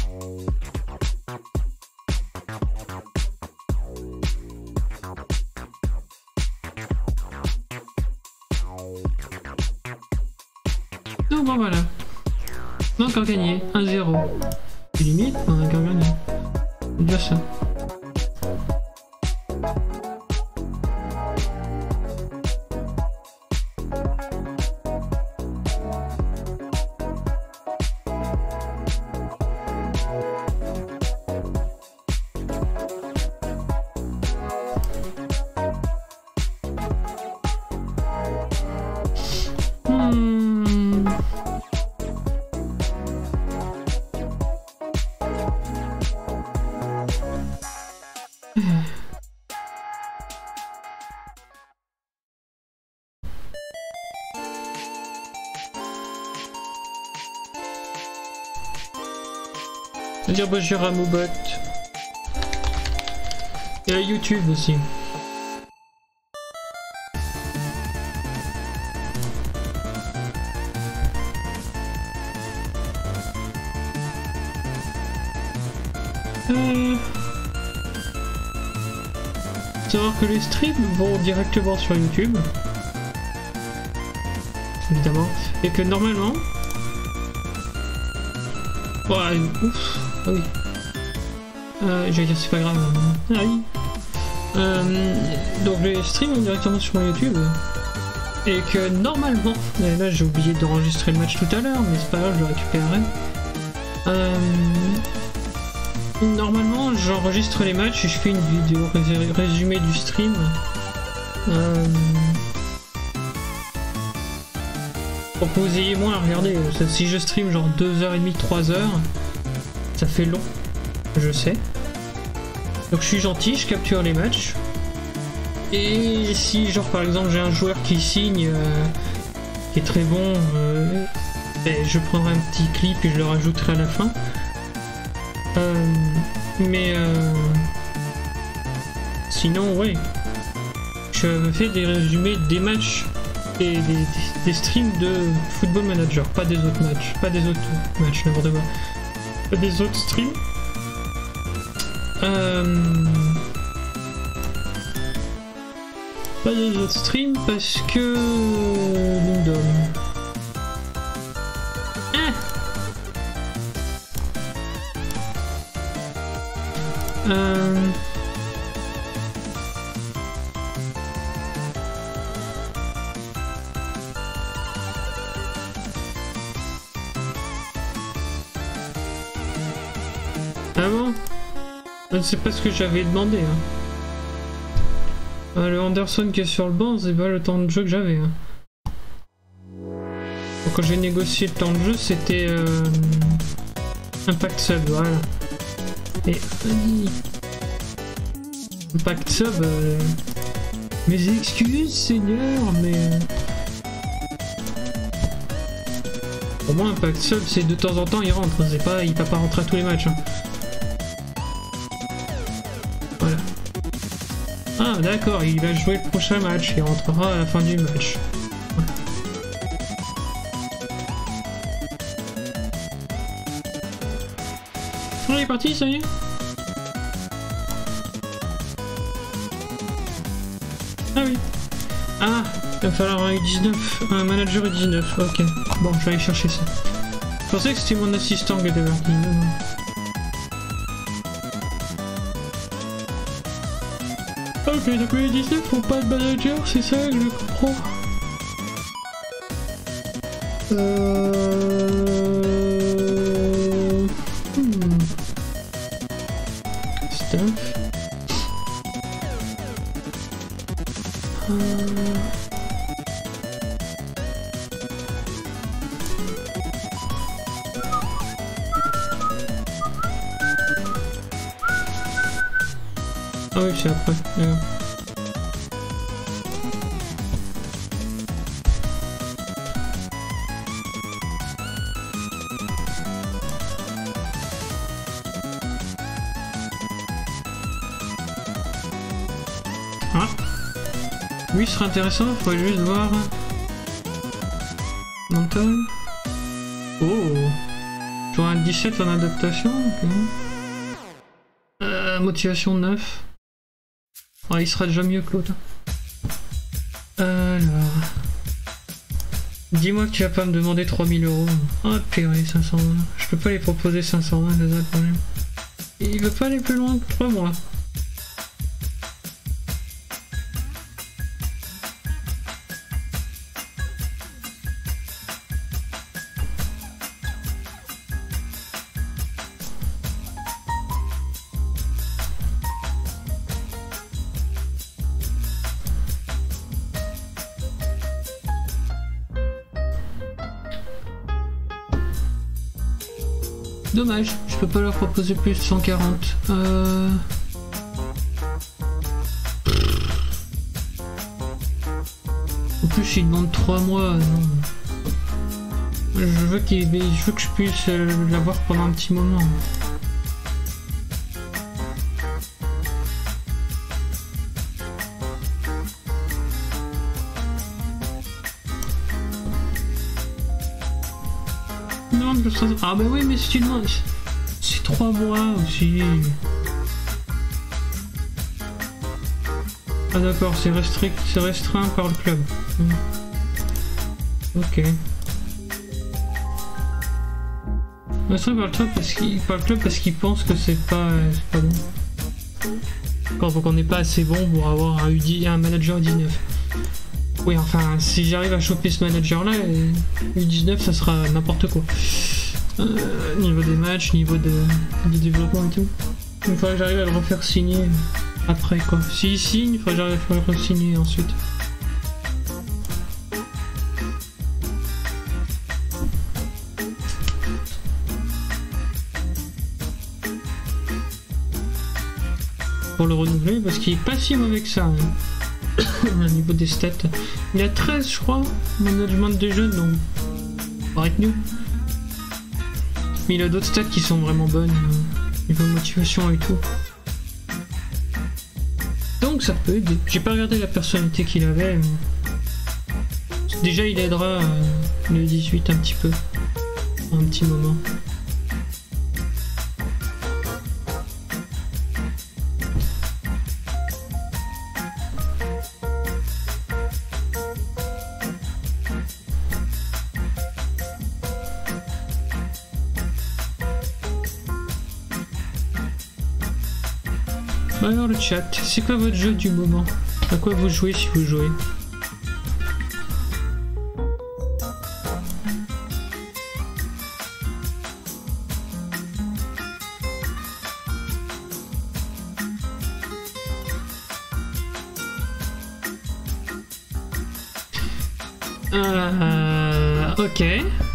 Speaker 1: Non, bon voilà. On a encore gagné, un zéro. C'est limite, on a encore gagné. C'est déjà ça. Dire bonjour à Moubot. Et à YouTube aussi. Euh... Savoir que les streams vont directement sur YouTube. Évidemment. Et que normalement... Ouais, ouf. Ah oui. Euh, J'allais dire c'est pas grave. Ah oui. Euh, donc les streams vont directement sur YouTube. Et que normalement, et là j'ai oublié d'enregistrer le match tout à l'heure, mais c'est pas grave, je le récupérerai. Euh, normalement j'enregistre les matchs et je fais une vidéo résumé du stream. Euh, pour que vous ayez moins à regarder. Si je stream genre deux heures trente, trois heures, ça fait long, je sais. Donc je suis gentil, je capture les matchs. Et si genre par exemple j'ai un joueur qui signe, euh, qui est très bon, euh, ben, je prendrai un petit clip et je le rajouterai à la fin. Euh, mais euh, sinon ouais, je fais des résumés des matchs et des, des, des streams de Football Manager, pas des autres matchs, pas des autres matchs, n'importe quoi. Pas des autres streams. Euh, pas des autres streams parce que Lindom. Ah euh... Ah bon? C'est pas ce que j'avais demandé. Hein. Euh, le Anderson qui est sur le banc, c'est pas le temps de jeu que j'avais. Hein. Quand j'ai négocié le temps de jeu, c'était euh, Impact Sub, voilà. Et Impact Sub, euh, mes excuses, Seigneur, mais pour moi, Impact Sub, c'est de temps en temps, il rentre. C'est pas, il va pas rentrer à tous les matchs. Hein. Ah d'accord, il va jouer le prochain match, il rentrera à la fin du match. On est parti, ça y est. Ah oui. Ah, il va falloir un U dix-neuf, un manager U dix-neuf, ok. Bon, je vais aller chercher ça. Je pensais que c'était mon assistant qui était parti. Ok, donc les dix-neuf font pas de manager, c'est ça que je comprends. Euh... Hmm. Ah oui, c'est après. D'accord. Ah. Oui, ce serait intéressant, il faudrait juste voir. Mental. Oh. Sur un dix-sept en adaptation. Okay. Euh, motivation neuf. Oh, il sera déjà mieux que l'autre. Alors. Dis-moi que tu vas pas me demander trois mille euros. Oh purée, cinq cent vingt. Je peux pas les proposer cinq cent vingt, c'est ça le problème. Il veut pas aller plus loin que trois mois. Dommage, je peux pas leur proposer plus de cent quarante. Euh... En plus, ils demandent trois mois. Non. Je veux qu'il, je veux que je puisse l'avoir pendant un petit moment. Ah bah oui, mais si tu demandes, c'est trois mois aussi. Ah d'accord, c'est restreint, c'est restreint par le club. Mmh. Ok. Restreint par le club parce qu'il, par le club parce qu'il pense que c'est pas, c'est pas bon. Quand faut qu'on n'est pas assez bon pour avoir un, U dix, un manager U dix-neuf. Oui, enfin, si j'arrive à choper ce manager-là, U dix-neuf, ça sera n'importe quoi. Euh, niveau des matchs, niveau de, du développement et tout. Il faudrait que j'arrive à le refaire signer après quoi. S'il signe, il faudrait que j'arrive à le refaire signer ensuite. Pour le renouveler, parce qu'il est pas si mauvais que ça. Hein. Au niveau des stats. Il a treize je crois, management des jeunes, donc ça va être nul. Mais il a d'autres stats qui sont vraiment bonnes, euh, niveau motivation et tout. Donc ça peut aider. J'ai pas regardé la personnalité qu'il avait, mais... déjà il aidera euh, le dix-huit un petit peu. Un petit moment. Alors le chat, c'est quoi votre jeu du moment? À quoi vous jouez si vous jouez? Euh... Ok.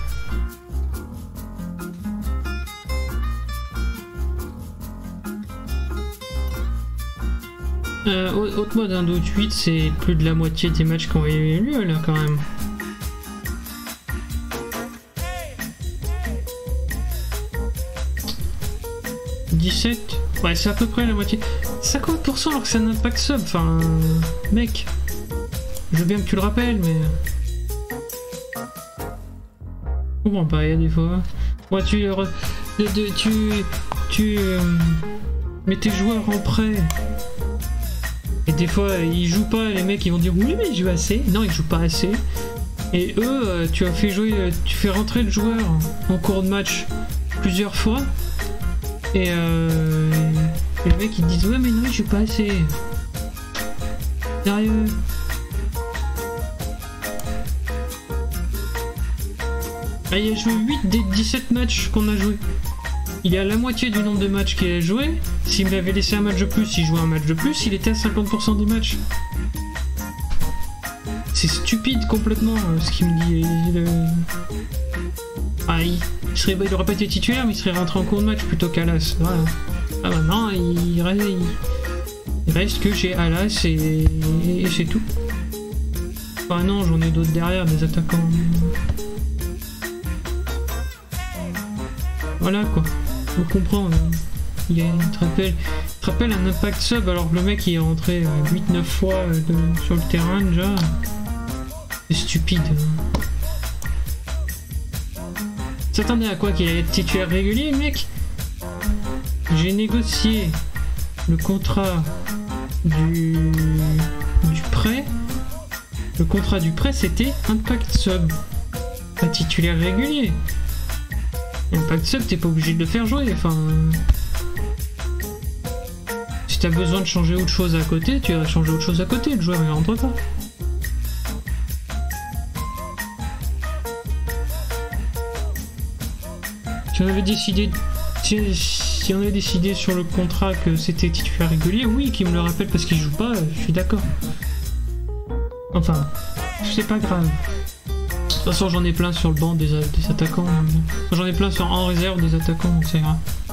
Speaker 1: Euh, autre mode, un Dota huit, c'est plus de la moitié des matchs qui ont eu lieu là quand même. dix-sept, ouais, c'est à peu près la moitié. cinquante pour cent alors que ça n'a pas que sub, enfin, mec, je veux bien que tu le rappelles, mais. Je comprends pas, il y a des fois. Ouais, tu. Tu. Tu. tu euh, mets tes joueurs en prêt. Et des fois, ils jouent pas, les mecs ils vont dire oui, mais je joue assez. Non, ils jouent pas assez. Et eux, tu as fait jouer, tu fais rentrer le joueur en cours de match plusieurs fois. Et, euh, et les mecs ils disent ouais, mais non, je joue pas assez. Sérieux. Ah, il a joué huit des dix-sept matchs qu'on a joué. Il est à la moitié du nombre de matchs qu'il a joué. S'il m'avait laissé un match de plus, s'il jouait un match de plus, il était à cinquante pour cent des matchs. c'est stupide complètement euh, ce qu'il me dit. Il, euh... ah, il, il, serait, il aurait pas été titulaire, mais il serait rentré en cours de match plutôt qu'Alas. Voilà. Ah bah non, il, il, reste, il, il reste que j'ai Alas et, et, et c'est tout. Enfin non, j'en ai d'autres derrière, des attaquants. Voilà quoi, on comprend. Il, il te rappelle, il te rappelle un impact sub alors que le mec il est rentré huit neuf fois de, sur le terrain déjà. C'est stupide. S'attendait à quoi qu'il allait être titulaire régulier, mec? J'ai négocié le contrat du, du prêt. Le contrat du prêt c'était impact sub, pas titulaire régulier. Impact sub, t'es pas obligé de le faire jouer, enfin... Si t'as besoin de changer autre chose à côté, tu vas changer autre chose à côté, le joueur il rentre pas. Si on avait décidé... Si, si on avait décidé sur le contrat que c'était titulaire régulier, oui, qu'il me le rappelle parce qu'il joue pas, je suis d'accord. Enfin, c'est pas grave. De toute façon, j'en ai plein sur le banc des, des attaquants. J'en ai plein sur en réserve des attaquants, donc c'est grave.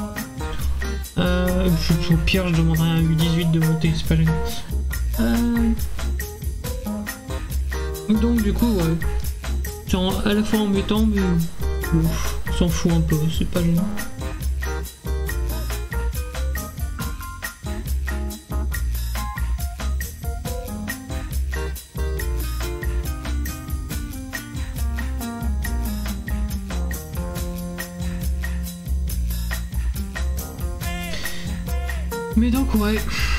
Speaker 1: Euh, au pire, je demanderai à un U dix-huit de monter, c'est pas gênant. Euh... Donc, du coup, ouais. C'est à la fois embêtant, mais ouf, on s'en fout un peu, c'est pas gênant. Mais donc ouais.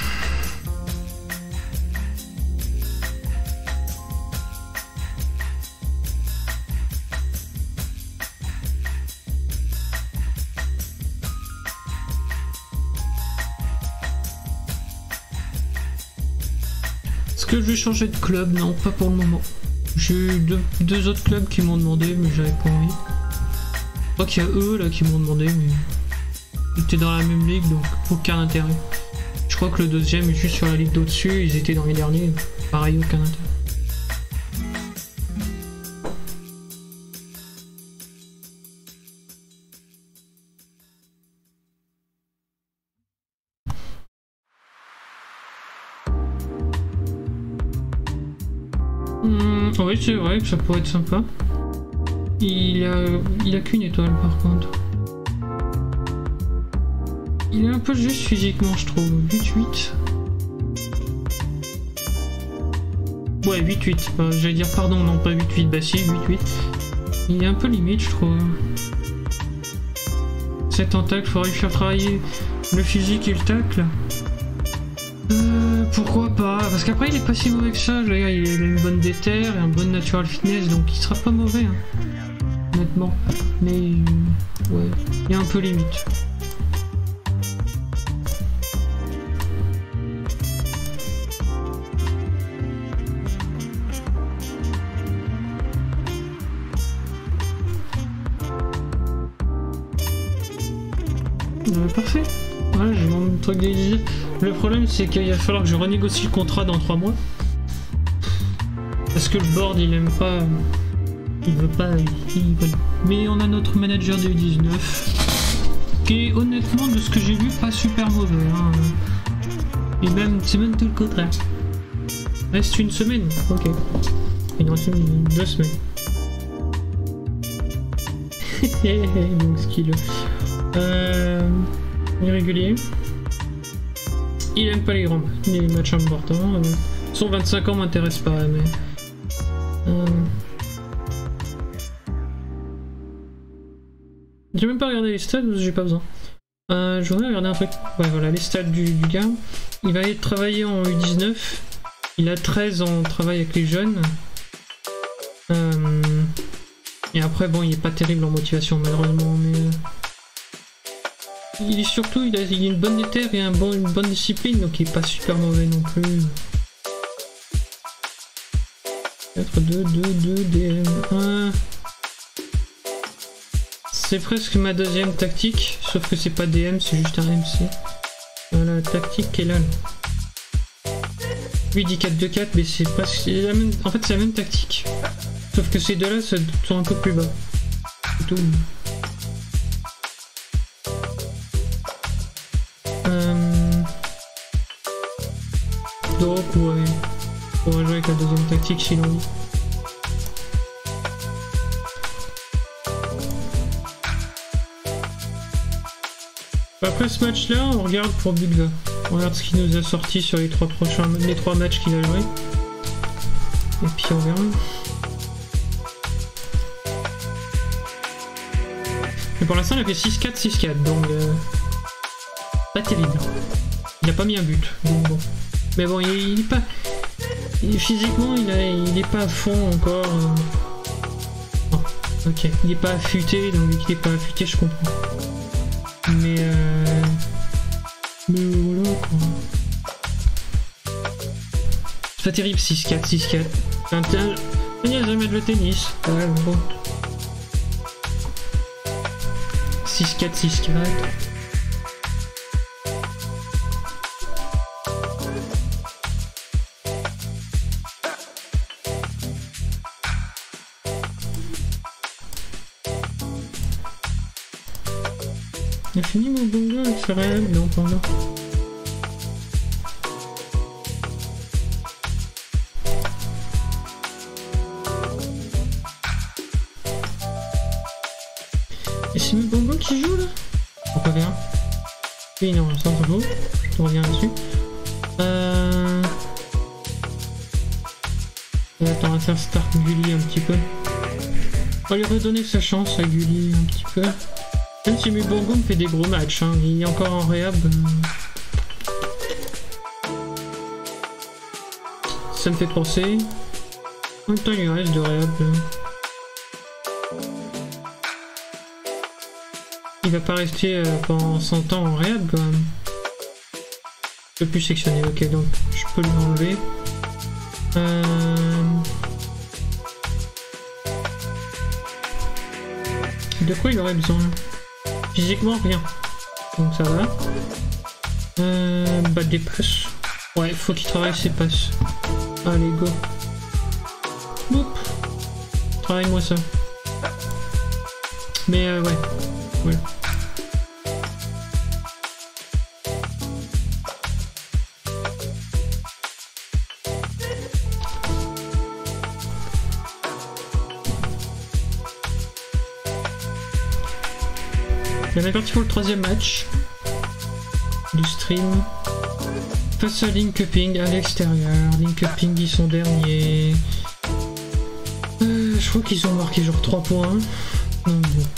Speaker 1: Est-ce que je vais changer de club? Non, pas pour le moment. J'ai eu deux, deux autres clubs qui m'ont demandé, mais j'avais pas envie. Je crois qu'il y a eux là qui m'ont demandé, mais... Ils étaient dans la même ligue, donc aucun intérêt. Je crois que le deuxième est juste sur la ligue d'au-dessus, ils étaient dans les derniers, pareil, aucun intérêt. Mmh, oui, c'est vrai que ça pourrait être sympa. Il a, il a qu'une étoile par contre. Il est un peu juste physiquement, je trouve. huit huit. Ouais, huit huit. Bah, j'allais dire pardon, non pas huit huit, bah si, huit huit. Il est un peu limite, je trouve. Cet tacle, faudrait lui faire travailler le physique et le tacle. Euh, pourquoi pas? Parce qu'après, il est pas si mauvais que ça. Je veux dire, il a une bonne déterre et un bon natural fitness, donc il sera pas mauvais, hein. Honnêtement. Mais, euh, ouais, il est un peu limite. Euh, parfait. Voilà, j'ai mon truc d'Elysée. Le problème, c'est qu'il va falloir que je renégocie le contrat dans trois mois. Parce que le board, il aime pas... Il veut pas... Il... Mais on a notre manager de U dix-neuf. Qui est, honnêtement, de ce que j'ai vu, pas super mauvais. Hein. Et même, c'est même tout le contraire. Reste une semaine. Ok. Il reste une... deux semaines. Donc, skill. Euh... Irrégulier. Il aime pas les grands les matchs importants. Euh... Son vingt-cinq ans m'intéresse pas, mais... Euh... J'ai même pas regardé les stats, j'ai pas besoin. Euh, je voudrais regarder un truc. Ouais, voilà, les stats du, du gars. Il va aller travailler en U dix-neuf. Il a treize ans, travail avec les jeunes. Euh... Et après, bon, il est pas terrible en motivation, malheureusement, mais... Il est surtout, il a, il a une bonne déterre et un bon, une bonne discipline, donc il est pas super mauvais non plus. quatre, deux, deux, deux, D M, un. C'est presque ma deuxième tactique, sauf que c'est pas D M, c'est juste un M C. Voilà, la tactique est là. Lui dit quatre deux quatre, mais c'est presque la même. En fait, c'est la même tactique. Sauf que ces deux-là sont un peu plus bas. C'est tout. Euh... Donc, ouais. On va jouer avec la deuxième tactique si l'on dit. Après ce match-là, on regarde pour Bulga. On regarde ce qu'il nous a sorti sur les trois prochains, les trois matchs qu'il a joué. Et puis on verra. Mais pour l'instant, il a fait six quatre, six quatre, donc euh, pas terrible. Il a pas mis un but, donc bon. Mais bon, il, il est pas... Il, physiquement, il, a, il est pas à fond encore. Euh... Non, ok. Il est pas affûté, donc vu qu'il est pas affûté, je comprends. Mais euh... Mais voilà quoi. C'est pas terrible six quatre, six quatre. C'est un tel... Il n'y a jamais de le tennis. Ouais, bon. six quatre, six quatre. Il a fini mon bongo avec ce réel? Non, pas encore. Et c'est mon bongo qui joue là? Pourquoi bien? Oui, non, ça c'est beau. Je reviens là-dessus. Euh... Et attends, on va faire start Gulli un petit peu. On va lui redonner sa chance à Gulli un petit peu. Même si Mubongo me fait des gros matchs, hein. Il est encore en réhab. Ça me fait penser. En même temps, il reste de réhab. Il va pas rester pendant cent ans en réhab quand même. Je peux plus sectionner, ok, donc je peux lui enlever. Euh... De quoi il aurait besoin? Physiquement rien. Donc ça va. Euh, bah des passes. Ouais, faut qu'il travaille ses passes. Allez, go. Boop. Travaille-moi ça. Mais euh, ouais. Ouais. On est parti pour le troisième match du stream face à Linkuping à l'extérieur. Linkuping ils sont derniers. Euh, je crois qu'ils ont marqué genre trois points. Donc bon.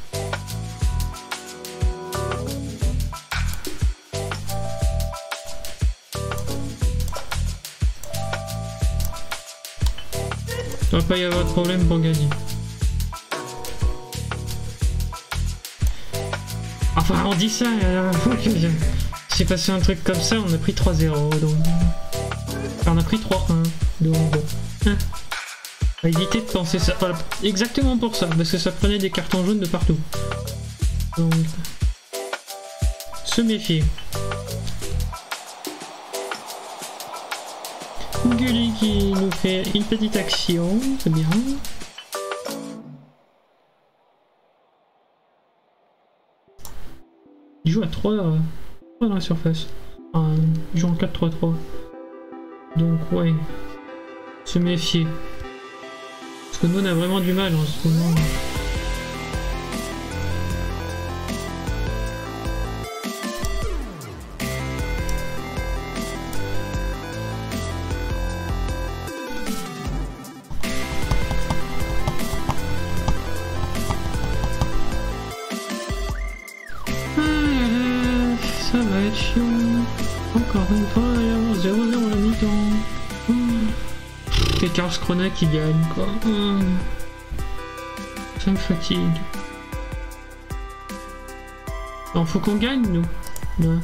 Speaker 1: Il ne va pas y avoir de problème pour gagner. Enfin, on dit ça, euh, c'est passé un truc comme ça, on a pris trois zéro, donc... Enfin, on a pris trois un, donc bon. Hein. On va éviter de penser ça, voilà, exactement pour ça, parce que ça prenait des cartons jaunes de partout. Donc... Se méfier. Gulli qui nous fait une petite action, c'est bien. Il joue à trois, euh, trois dans la surface. Enfin, il joue en quatre trois trois. Donc ouais, se méfier. Parce que nous on a vraiment du mal en ce moment. Encore une fois, zéro zéro la mi-temps. C'est Karls Krona qui gagne, quoi. Ça me fatigue. Non, faut qu'on gagne, nous. Ouais.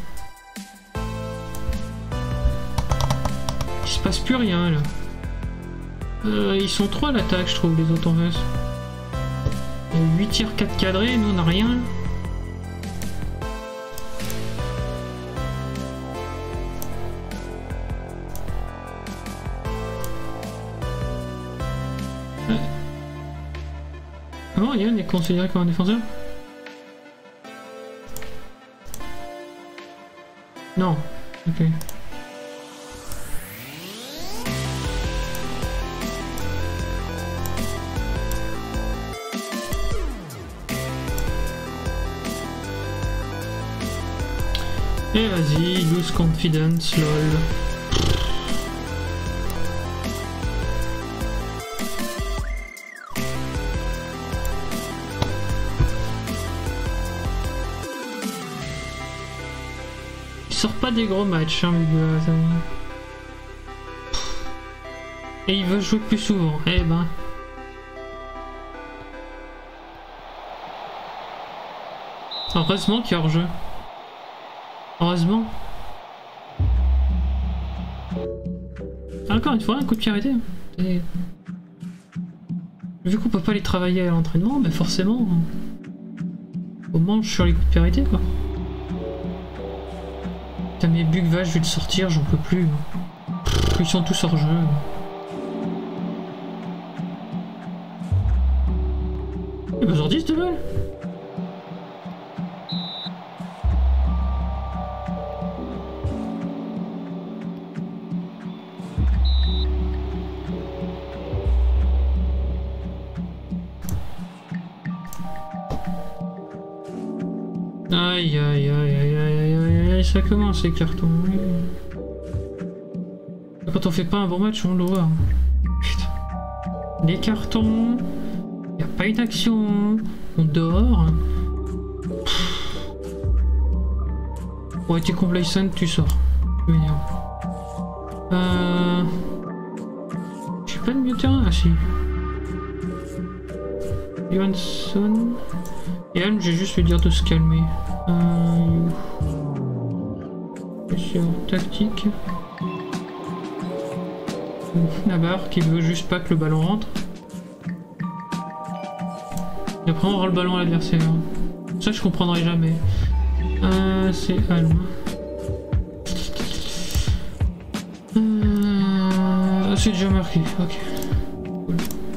Speaker 1: Il se passe plus rien, là. Euh, ils sont trois à l'attaque, je trouve, les autres en face. huit tirs, quatre cadrés, nous on a rien. Euh... Ah bon, Yann est considéré comme un défenseur? Non. Ok. Et vas-y, lose confidence, lol. Il sort pas des gros matchs, hein, le gars. Ça... Et il veut jouer plus souvent, eh ben. Heureusement qu'il y a hors-jeu. Heureusement. Encore une fois, un coup de pied arrêté. Et... Vu qu'on peut pas les travailler à l'entraînement, mais forcément, on mange sur les coups de pied arrêtés, quoi. Putain, mes bugs vaches, je vais le sortir, j'en peux plus. Ils sont tous hors jeu. Et bah, sorti, s'il te plaît. Aïe aïe aïe aïe aïe aïe aïe, ça commence les cartons. Quand on fait pas un bon match, on le voit. Putain. Les cartons, y a pas eu d'action, on dort. Pour être complacent, tu sors. Euh... J'ai pas de milieu de terrain, ah si. Johansson. Yann, j'ai juste lui dire de se calmer. Euh... Sur tactique. La barre qui veut juste pas que le ballon rentre. Et après on aura le ballon à l'adversaire. Ça je comprendrai jamais. Euh, c'est Alm. Euh... C'est déjà marqué, ok. Cool.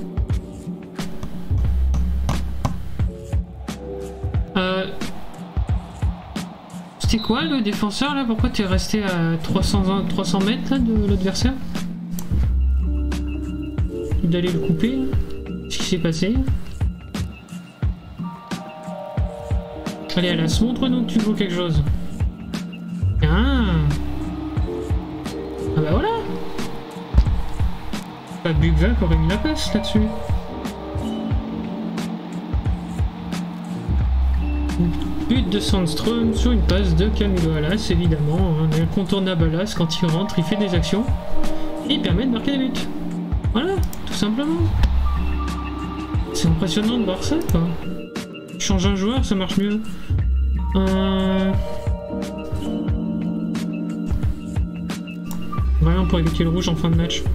Speaker 1: Euh... C'était quoi le défenseur là? Pourquoi t'es resté à trois cents mètres là, de l'adversaire? D'aller le couper, ce qui s'est passé. Allez, à la se montre-nous que tu vaux quelque chose. Ah, ah bah voilà. Pas Bugva qui aurait mis la passe là-dessus. But de Sandstrom sur une passe de Camilo Alas, évidemment. Un incontournable Alas, quand il rentre, il fait des actions. Et il permet de marquer des buts. Voilà, tout simplement. C'est impressionnant de voir ça, quoi. Change un joueur, ça marche mieux. Euh... Vraiment pour éviter le rouge en fin de match.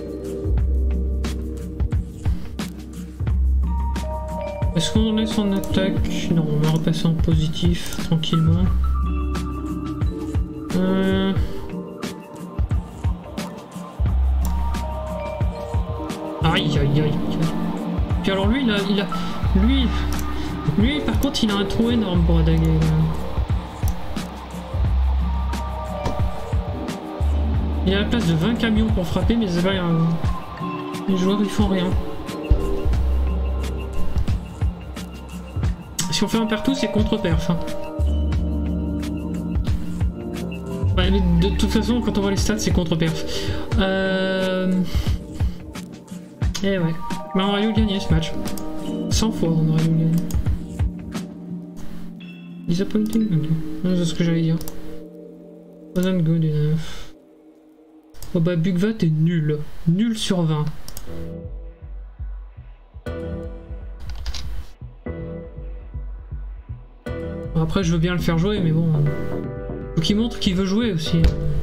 Speaker 1: Est-ce qu'on laisse en attaque? Non, on va repasser en positif, tranquillement. Euh... Aïe aïe aïe. Puis alors lui il a, il a lui lui par contre il a un trou énorme pour attaquer. Il a la place de vingt camions pour frapper, mais c'est pas grave. Les joueurs ils font rien. Si on fait un partout c'est contre-perf. Hein. Ouais, mais de toute façon quand on voit les stats c'est contre-perf. Euh... Eh ouais, bah on aurait dû gagner ce match. cent fois on aurait dû gagner. Disappointing, ok. C'est ce que j'allais dire. Wasn't good enough. Oh bah Bugvat est nul. Nul sur vingt. Après je veux bien le faire jouer mais bon... Faut qu'il montre qu'il veut jouer aussi.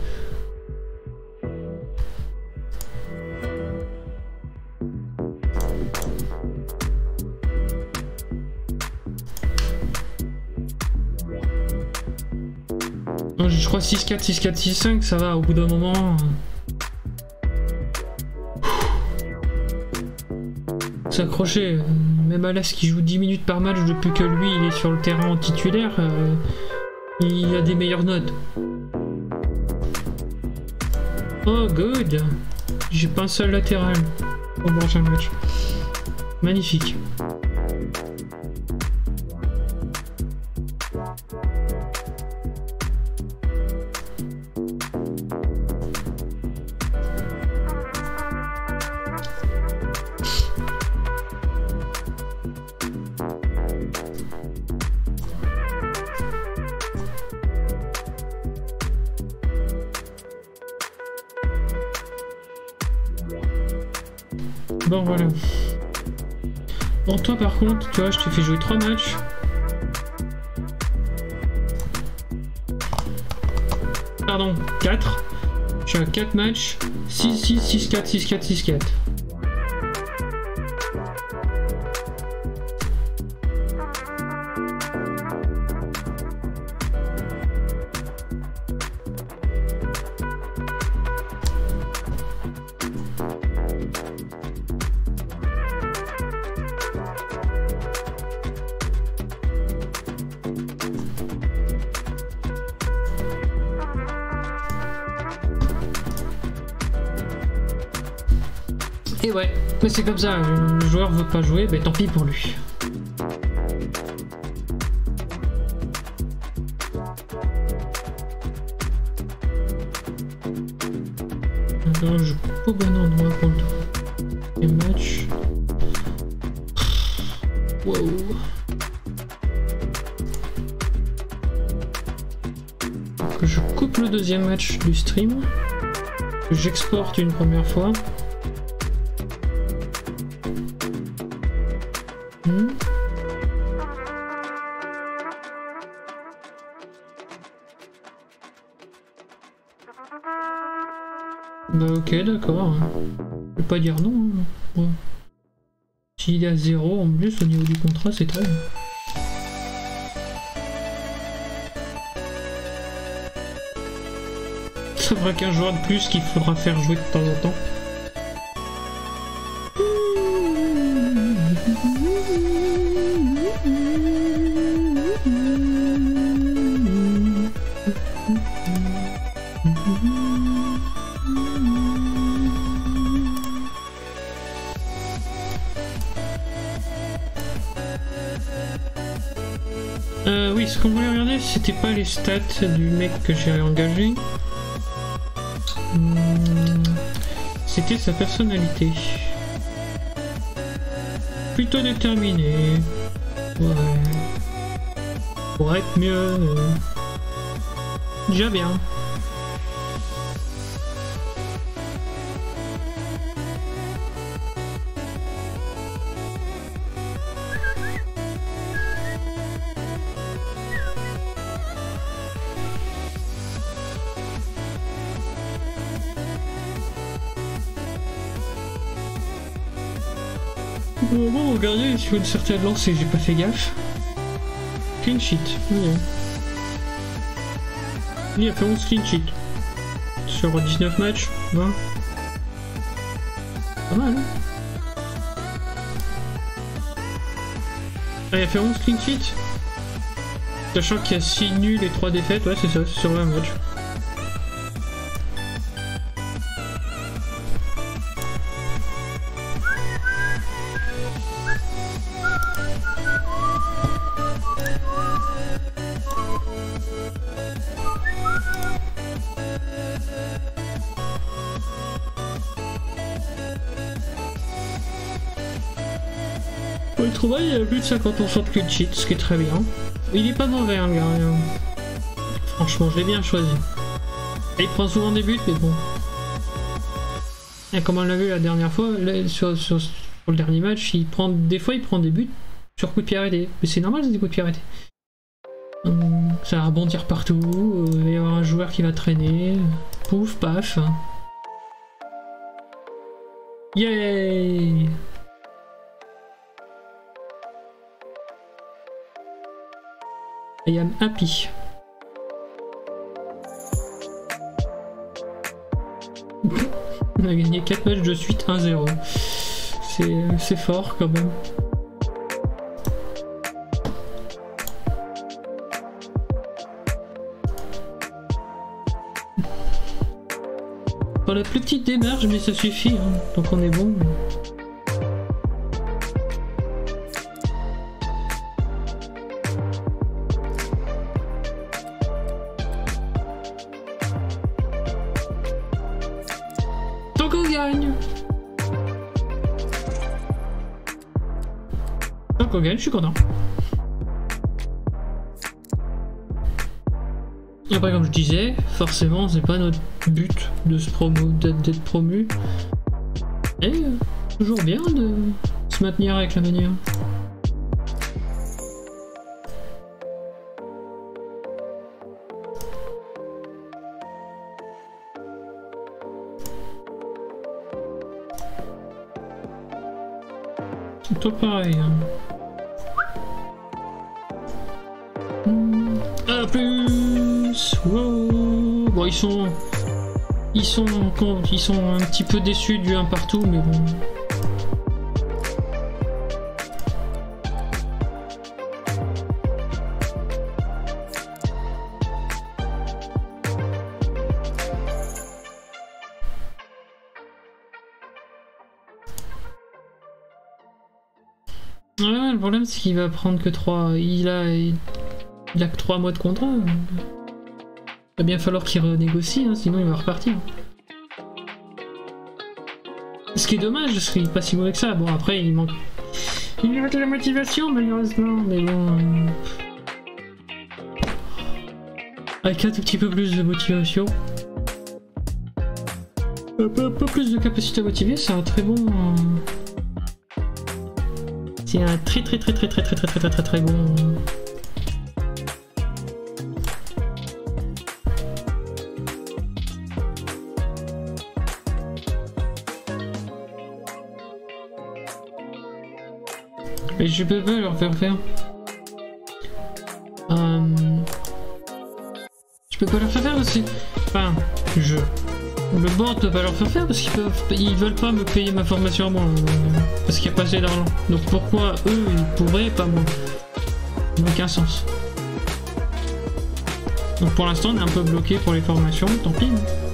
Speaker 1: Je crois six quatre, six quatre, six cinq, ça va au bout d'un moment. s'accrocher. Même Alas qui joue dix minutes par match depuis que lui il est sur le terrain en titulaire, euh, il a des meilleures notes. Oh good. J'ai pas un seul latéral au prochain match. Magnifique. Bon voilà. Bon toi par contre, tu vois, je t'ai fait jouer trois matchs. Pardon, quatre. Je suis à quatre matchs. six six, six quatre, six quatre, six quatre. Et ouais, mais c'est comme ça, le joueur veut pas jouer, ben tant pis pour lui. Attends, je suis pas au bon endroit pour les matchs. Wow. Que je coupe le deuxième match du stream, que j'exporte une première fois. Bah ok, d'accord. Je vais pas dire non. Hein. Bon. S'il est à zéro en plus au niveau du contrat, c'est très bien. Ça fera qu'un joueur de plus qu'il faudra faire jouer de temps en temps. Euh, oui, ce qu'on voulait regarder, c'était pas les stats du mec que j'ai engagé. Hum, c'était sa personnalité. Plutôt déterminé. Ouais. Pour être mieux. Euh... Déjà bien. Bon, regardez, sur une certaine lancée, j'ai pas fait gaffe. Clean sheet, oui. Il a fait onze clean sheet. Sur dix-neuf matchs, vingt. Pas mal, hein. Ah, il a fait onze clean sheet. Sachant qu'il y a six nuls et trois défaites, ouais, c'est ça, c'est sur vingt matchs. Le travail, il a plus de cinquante pour cent de clean sheet, ce qui est très bien. Il est pas mauvais, hein, le gars. Franchement, je l'ai bien choisi. Et il prend souvent des buts, mais bon. Et comme on l'a vu la dernière fois, là, sur, sur, sur le dernier match, il prend, des fois il prend des buts sur coup de pied arrêté. Mais c'est normal, c'est des coups de pied arrêtés. Hum, ça va rebondir partout, il va y avoir un joueur qui va traîner. Pouf, paf. Yay! I am happy. On a gagné quatre matchs de suite un zéro. c'est fort quand même. Pour la plus petite démarche, mais ça suffit, hein. Donc on est bon. Donc on gagne. Donc on gagne, je suis content. Après, comme je disais, forcément c'est pas notre but de se promo, d'être promu. Et euh, toujours bien de se maintenir avec la manière. C'est tout pareil. Hein. A plus. Wow. Bon, ils sont, ils sont, ils sont un petit peu déçus du un partout, mais bon. Ouais, le problème c'est qu'il va prendre que trois. Il a, il a que trois mois de contrat. Il va bien falloir qu'il renégocie, hein, sinon il va repartir. Ce qui est dommage, parce qu'il est pas si mauvais que ça. Bon, après il manque. Il manque la motivation malheureusement, mais bon. Avec un tout petit peu plus de motivation. Un peu, un peu plus de capacité à motiver, c'est un très bon. C'est un très très très très très très très très très très très bon. Mais je peux pas leur faire faire. Euh... Je peux pas leur faire faire parce que... Enfin, je... Le board peut pas leur faire faire parce qu'ils peuvent... Ils veulent pas me payer ma formation à moi. Parce qu'il n'y a pas assez d'argent. Donc pourquoi eux, ils pourraient, pas moi? Ça n'a aucun sens. Donc pour l'instant, on est un peu bloqué pour les formations, tant pis.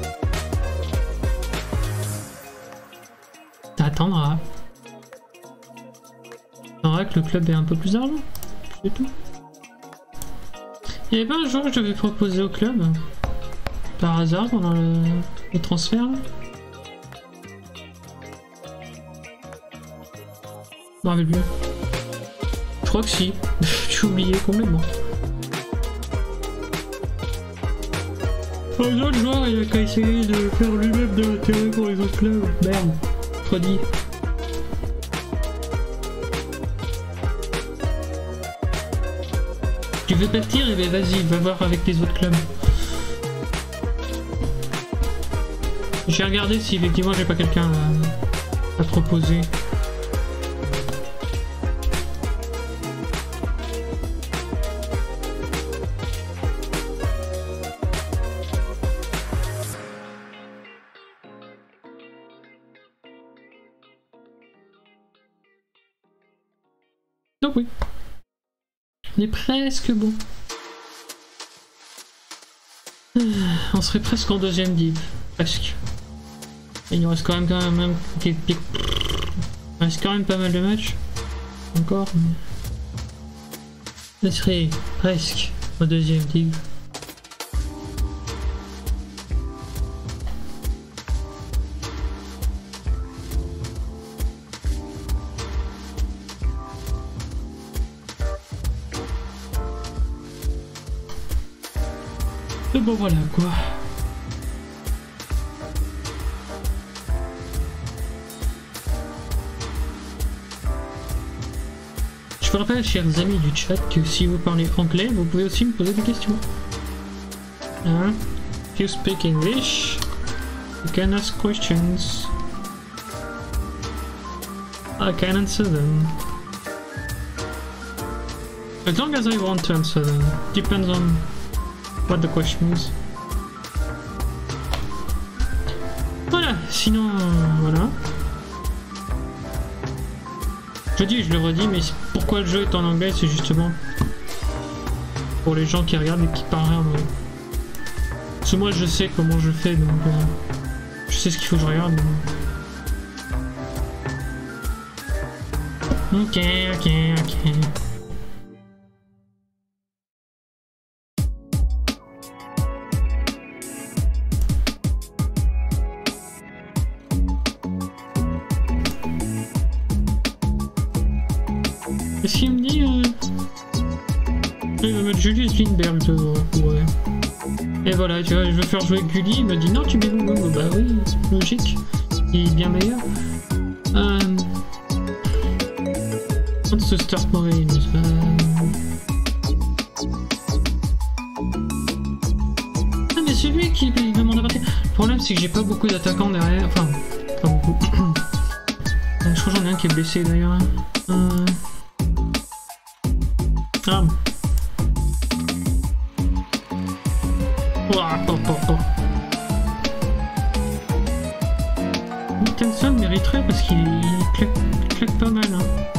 Speaker 1: T'attendras. Que le club ait un peu plus d'argent, c'est tout. Il y avait pas un jour que je devais proposer au club, par hasard, pendant le, le transfert là. Je me rappelle plus. Je crois que si. J'ai oublié complètement. Un autre joueur, il a qu'à essayer de faire lui-même de l'intérêt pour les autres clubs. Merde, redit. Tu veux partir? Eh bien vas-y, va voir avec les autres clubs. J'ai regardé si effectivement j'ai pas quelqu'un à, à proposer. Donc oui. On est presque bon. On serait presque en deuxième div. Presque. Et il nous reste quand même quand même... Il reste quand même pas mal de matchs. Encore. Mais... On serait presque en deuxième div. Et bon voilà quoi. Je vous rappelle, chers amis du chat, que si vous parlez anglais, vous pouvez aussi me poser des questions. Hein? If you speak English, you can ask questions. I can answer them. As long as I want to answer them. Depends on what the question is. Voilà, sinon, voilà. Je dis, je le redis, mais pourquoi le jeu est en anglais, c'est justement pour les gens qui regardent et qui parlent rien. Mais... Parce que moi je sais comment je fais, donc euh, je sais ce qu'il faut que je regarde. Mais... Ok, ok, ok. Qu'est-ce qu'il me dit euh... Il va mettre Julius Lindbergh, euh, ouais. Et voilà, tu vois, je veux faire jouer Gulli, il me dit non, tu mets Google. Bah oui, logique. Il est bien meilleur. Euh... What's the start marine? Euh... Ah, mais c'est lui qui demande à partir. Le problème, c'est que j'ai pas beaucoup d'attaquants derrière. Enfin, pas beaucoup. Je crois que j'en ai un qui est blessé d'ailleurs. Euh... Ah. Oh, oh, oh, oh. Tenson mériterait parce qu'il claque, claque pas mal. Hein.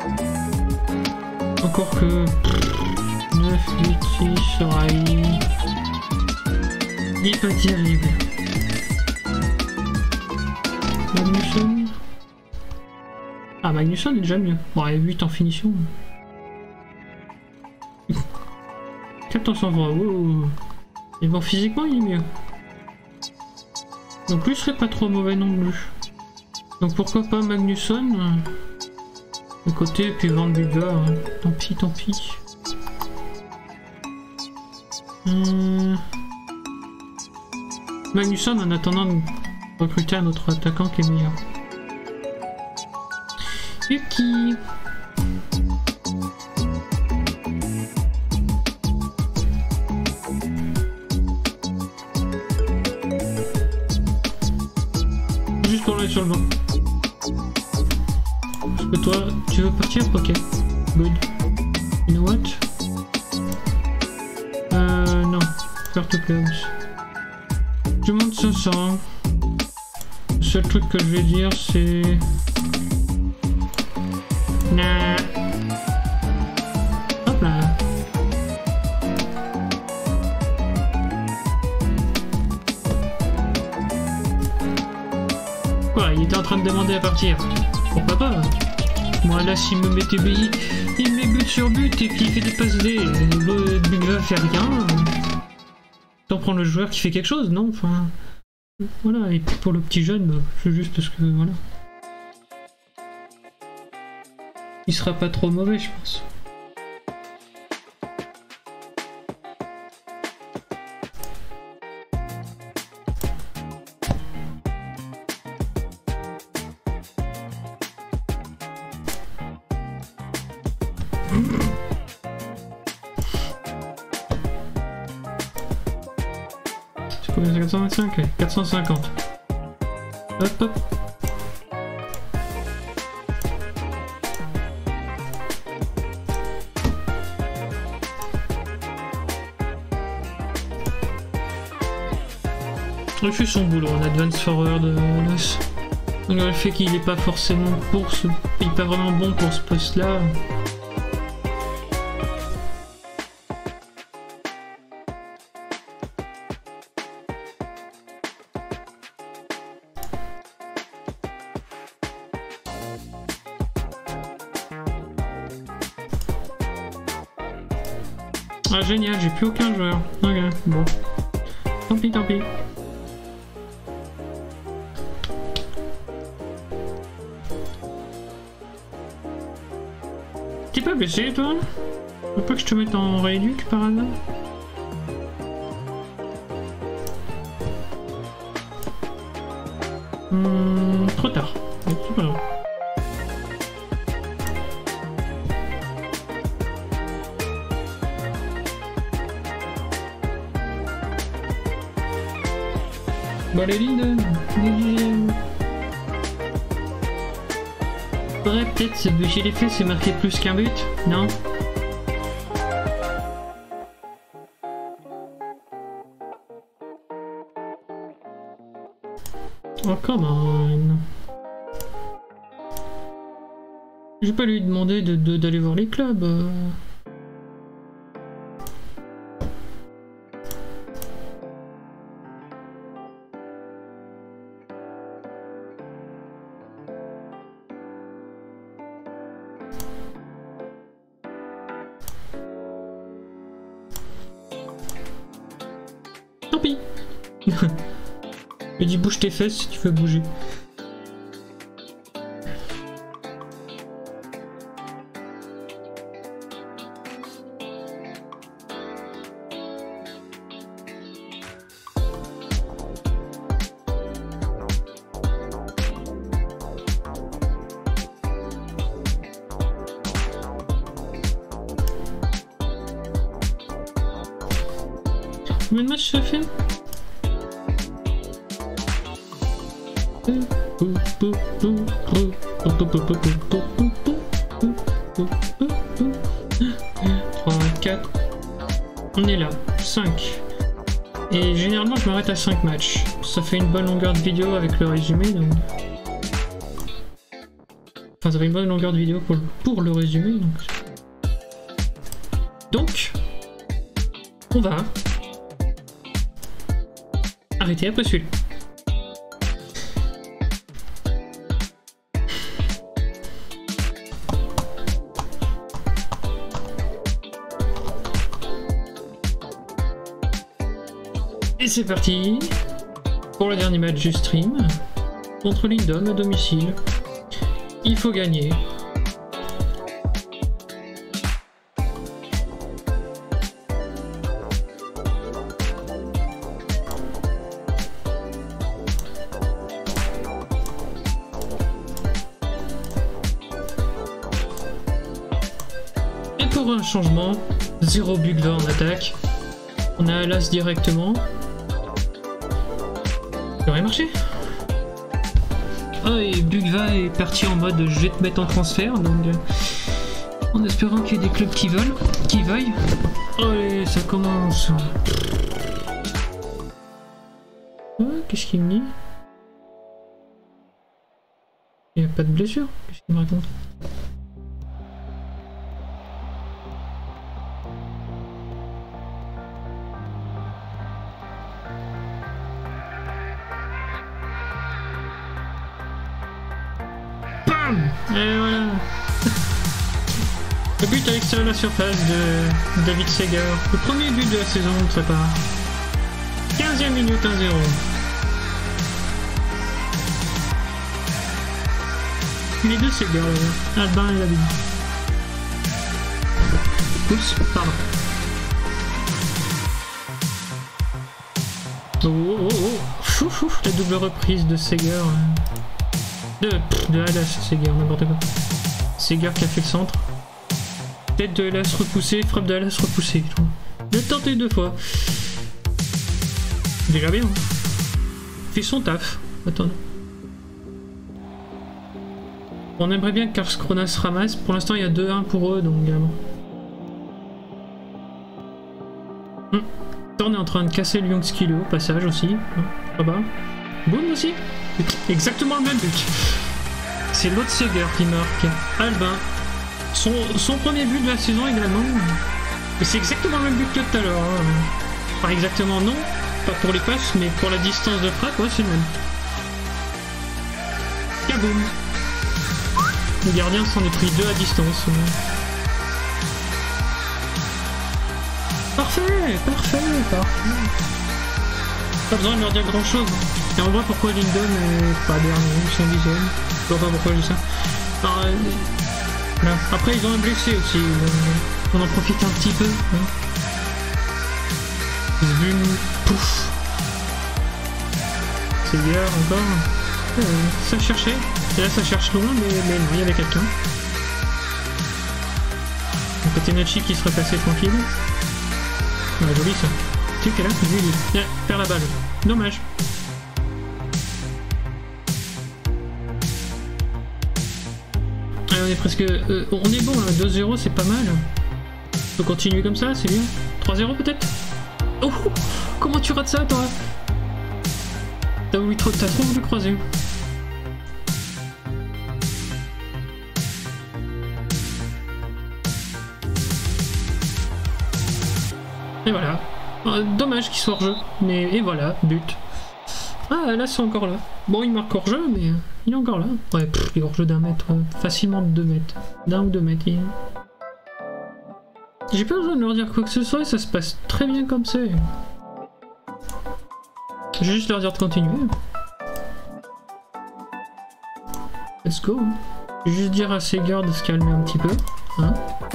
Speaker 1: Encore que neuf, huit, six, Rai. Il est pas terrible. Magnusson. Ah, Magnusson est déjà mieux. Bon, il y a huit en finition. quatorze cents voix, wow. Et bon, physiquement, il est mieux. Donc lui serait pas trop mauvais non plus. Donc pourquoi pas Magnusson de côté, et puis Van Buga, hein. Tant pis, tant pis. Hum... Magnusson en attendant de recruter un autre attaquant qui est meilleur. Yuki. Juste pour aller sur le banc. Parce que toi, tu veux partir? Ok. Good. You know what? Euh, non. Faire to close. Je monte cinq cents. Le seul truc que je vais dire, c'est... Nah. Hop là. Quoi, il était en train de demander à partir. Pourquoi pas? Moi là, s'il me mettait il, il met but sur but et puis il fait des passes D, le but va faire rien. T'en prends le joueur qui fait quelque chose, non? Enfin, voilà. Et puis pour le petit jeune, bah, c'est juste parce que voilà. Il sera pas trop mauvais, je pense. C'est combien? quatre cent vingt-cinq? Ouais, quatre cent cinquante. Hop hop. Il fait son boulot en advance forward de l'os. Donc le fait qu'il n'est pas forcément pour ce... il est pas vraiment bon pour ce poste là. Ah génial, j'ai plus aucun joueur. Ok, bon. Tant pis, tant pis. T'es pas blessé toi? Faut pas que je te mette en rééduque par hasard? Hmm, trop tard. C'est pas grave. Bah les lignes de... Faudrait peut-être ce but j'ai fait, c'est marqué plus qu'un but, non? Oh come on. Je vais pas lui demander de, de, d'aller voir les clubs. Euh... Tant pis. Je dis bouge tes fesses si tu veux bouger. Combien de matchs ça fait? trois, quatre. On est là. cinq. Et généralement je m'arrête à cinq matchs. Ça fait une bonne longueur de vidéo avec le résumé. Donc... Enfin ça fait une bonne longueur de vidéo pour le, pour le résumé. Donc, donc on va arrêter après celui-là. Et c'est parti pour le dernier match du stream contre Lindon à domicile. Il faut gagner. Et pour un changement, zéro Bugva en attaque. On a Alas directement. Ça aurait marché. Ah, et Bugva est parti en mode je vais te mettre en transfert, donc euh, en espérant qu'il y ait des clubs qui veulent, qui veuillent. Allez, ça commence. Ah, qu'est-ce qu'il me dit? Il n'y a pas de blessure. Qu'est-ce qu'il me raconte? Et voilà. Le but à l'extérieur de la surface de David Seger. Le premier but de la saison de sa part. quinzième minute, un zéro. Les deux Seger là. Albin et David. Oups, pardon. Oh oh oh. Fou fou. La double reprise de Seger. De, de Alas, Seger, n'importe quoi. Seger qui a fait le centre. Tête de Alas repoussée, frappe de Alas repoussée. Il a tenté deux fois. Déjà bien. Fait son taf. Attendez. On aimerait bien que Karlskrona se ramasse. Pour l'instant, il y a deux un pour eux, donc également. Hum. On est en train de casser le Youngskilo au passage aussi. Pas bas. Boum aussi. Exactement le même but. C'est l'autre Seger qui marque. Albin. Son, son premier but de la saison également. Et c'est exactement le même but que tout à l'heure. Hein. Pas exactement non. Pas pour les passes, mais pour la distance de frappe, ouais, c'est le même. Kaboum. Le gardien s'en est pris deux à distance. Parfait, parfait, parfait. Pas besoin de leur dire grand chose. Et on voit pourquoi Lindon est pas dernier, son dixième. Je vois pas pourquoi je dis ça. Alors, euh, voilà. Après ils ont un blessé aussi. Euh, on en profite un petit peu. Hein. Zvum, pouf. C'est bien encore. Euh, ça cherchait. Et là ça cherche loin, mais, mais non, il y avait quelqu'un. Donc côté Nachi qui serait passé tranquille. Ouais, joli ça. Tu sais qu'elle a lui, il perd la balle. Dommage. Allez, on est presque... Euh, on est bon, là. deux zéro, c'est pas mal. On peut continuer comme ça, c'est bien. trois zéro peut-être. Oh, comment tu rates ça, toi? T'as voulu trop... T'as trop voulu croiser. Et voilà. Euh, dommage qu'il soit hors jeu. Mais et voilà, but. Ah là c'est encore là. Bon il marque hors jeu mais il est encore là. Ouais pff, il est hors jeu d'un mètre. Euh, facilement de deux mètres. D'un ou deux mètres. Il... J'ai pas besoin de leur dire quoi que ce soit, ça se passe très bien comme ça. Je vais juste leur dire de continuer. Let's go. Je vais juste dire à ces gars de se calmer un petit peu. Hein.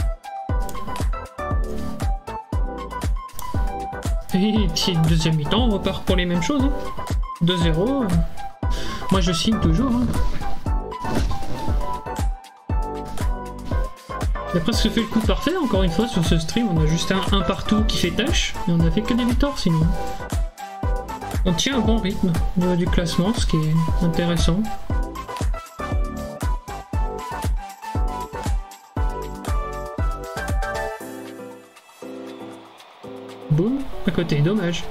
Speaker 1: Et puis deuxième mi-temps, on repart pour les mêmes choses. Hein. deux zéro. Moi je signe toujours. Hein. J'ai presque fait le coup parfait, encore une fois, sur ce stream. On a juste un, un partout qui fait tâche. Et on a fait que des victoires sinon. On tient un bon rythme au niveau du classement, ce qui est intéressant. Boum, à côté, dommage.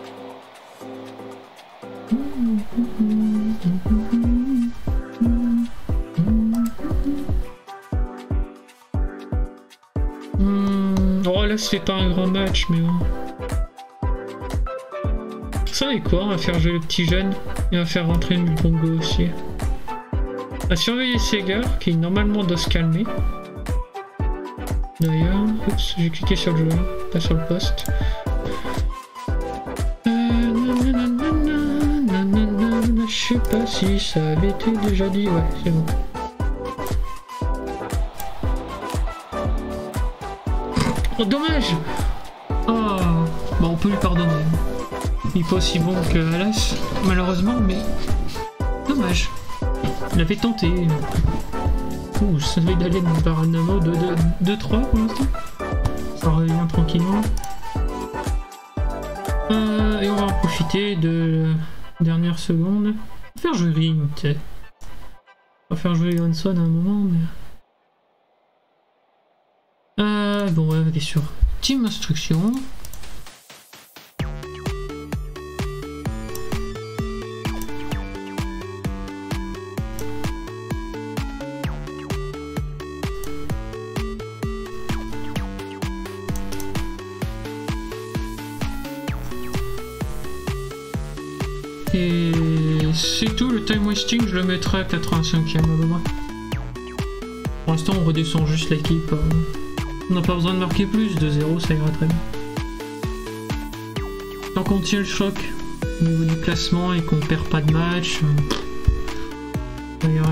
Speaker 1: Mmh, oh là c'est pas un grand match mais... Vous savez quoi, on va faire jouer le petit jeune et on va faire rentrer le Bongo aussi. On va surveiller Segar qui normalement doit se calmer. D'ailleurs, oups, j'ai cliqué sur le joueur, pas sur le poste. Je sais pas si ça avait été déjà dit, ouais, c'est bon. Oh, dommage! Oh, bon, on peut lui pardonner. Il est pas aussi bon que Alas, malheureusement, mais dommage. Il avait tenté. Ouh, ça devait d'aller par un amour de deux trois pour l'instant. Ça revient tranquillement. Euh, et on va en profiter de la dernière seconde. On va faire jouer Ring, tu sais. On va faire jouer Johansson à un moment, mais... Euh, bon, ouais, on est sur Team Instruction. Et c'est tout, le time wasting, je le mettrai à quatre-vingt-cinquième à peu près. Pour l'instant, on redescend juste l'équipe. On n'a pas besoin de marquer plus, deux zéro, ça ira très bien. Tant qu'on tient le choc au niveau du classement et qu'on perd pas de match, ça ira.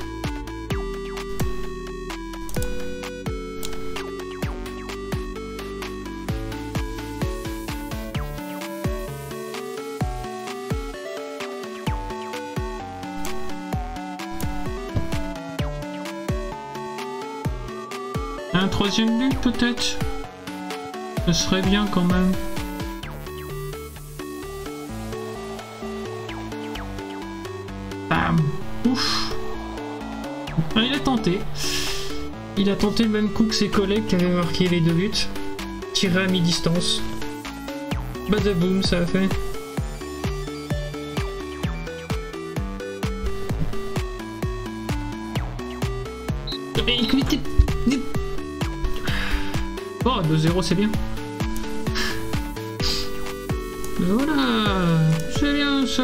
Speaker 1: Un troisième but peut-être. Ce serait bien quand même. Bam. Ouf. Ah, il a tenté. Il a tenté le même coup que ses collègues qui avaient marqué les deux buts. Tiré à mi-distance. Badaboum, ça a fait. Oh, deux zéro, c'est bien. Voilà, c'est bien ça.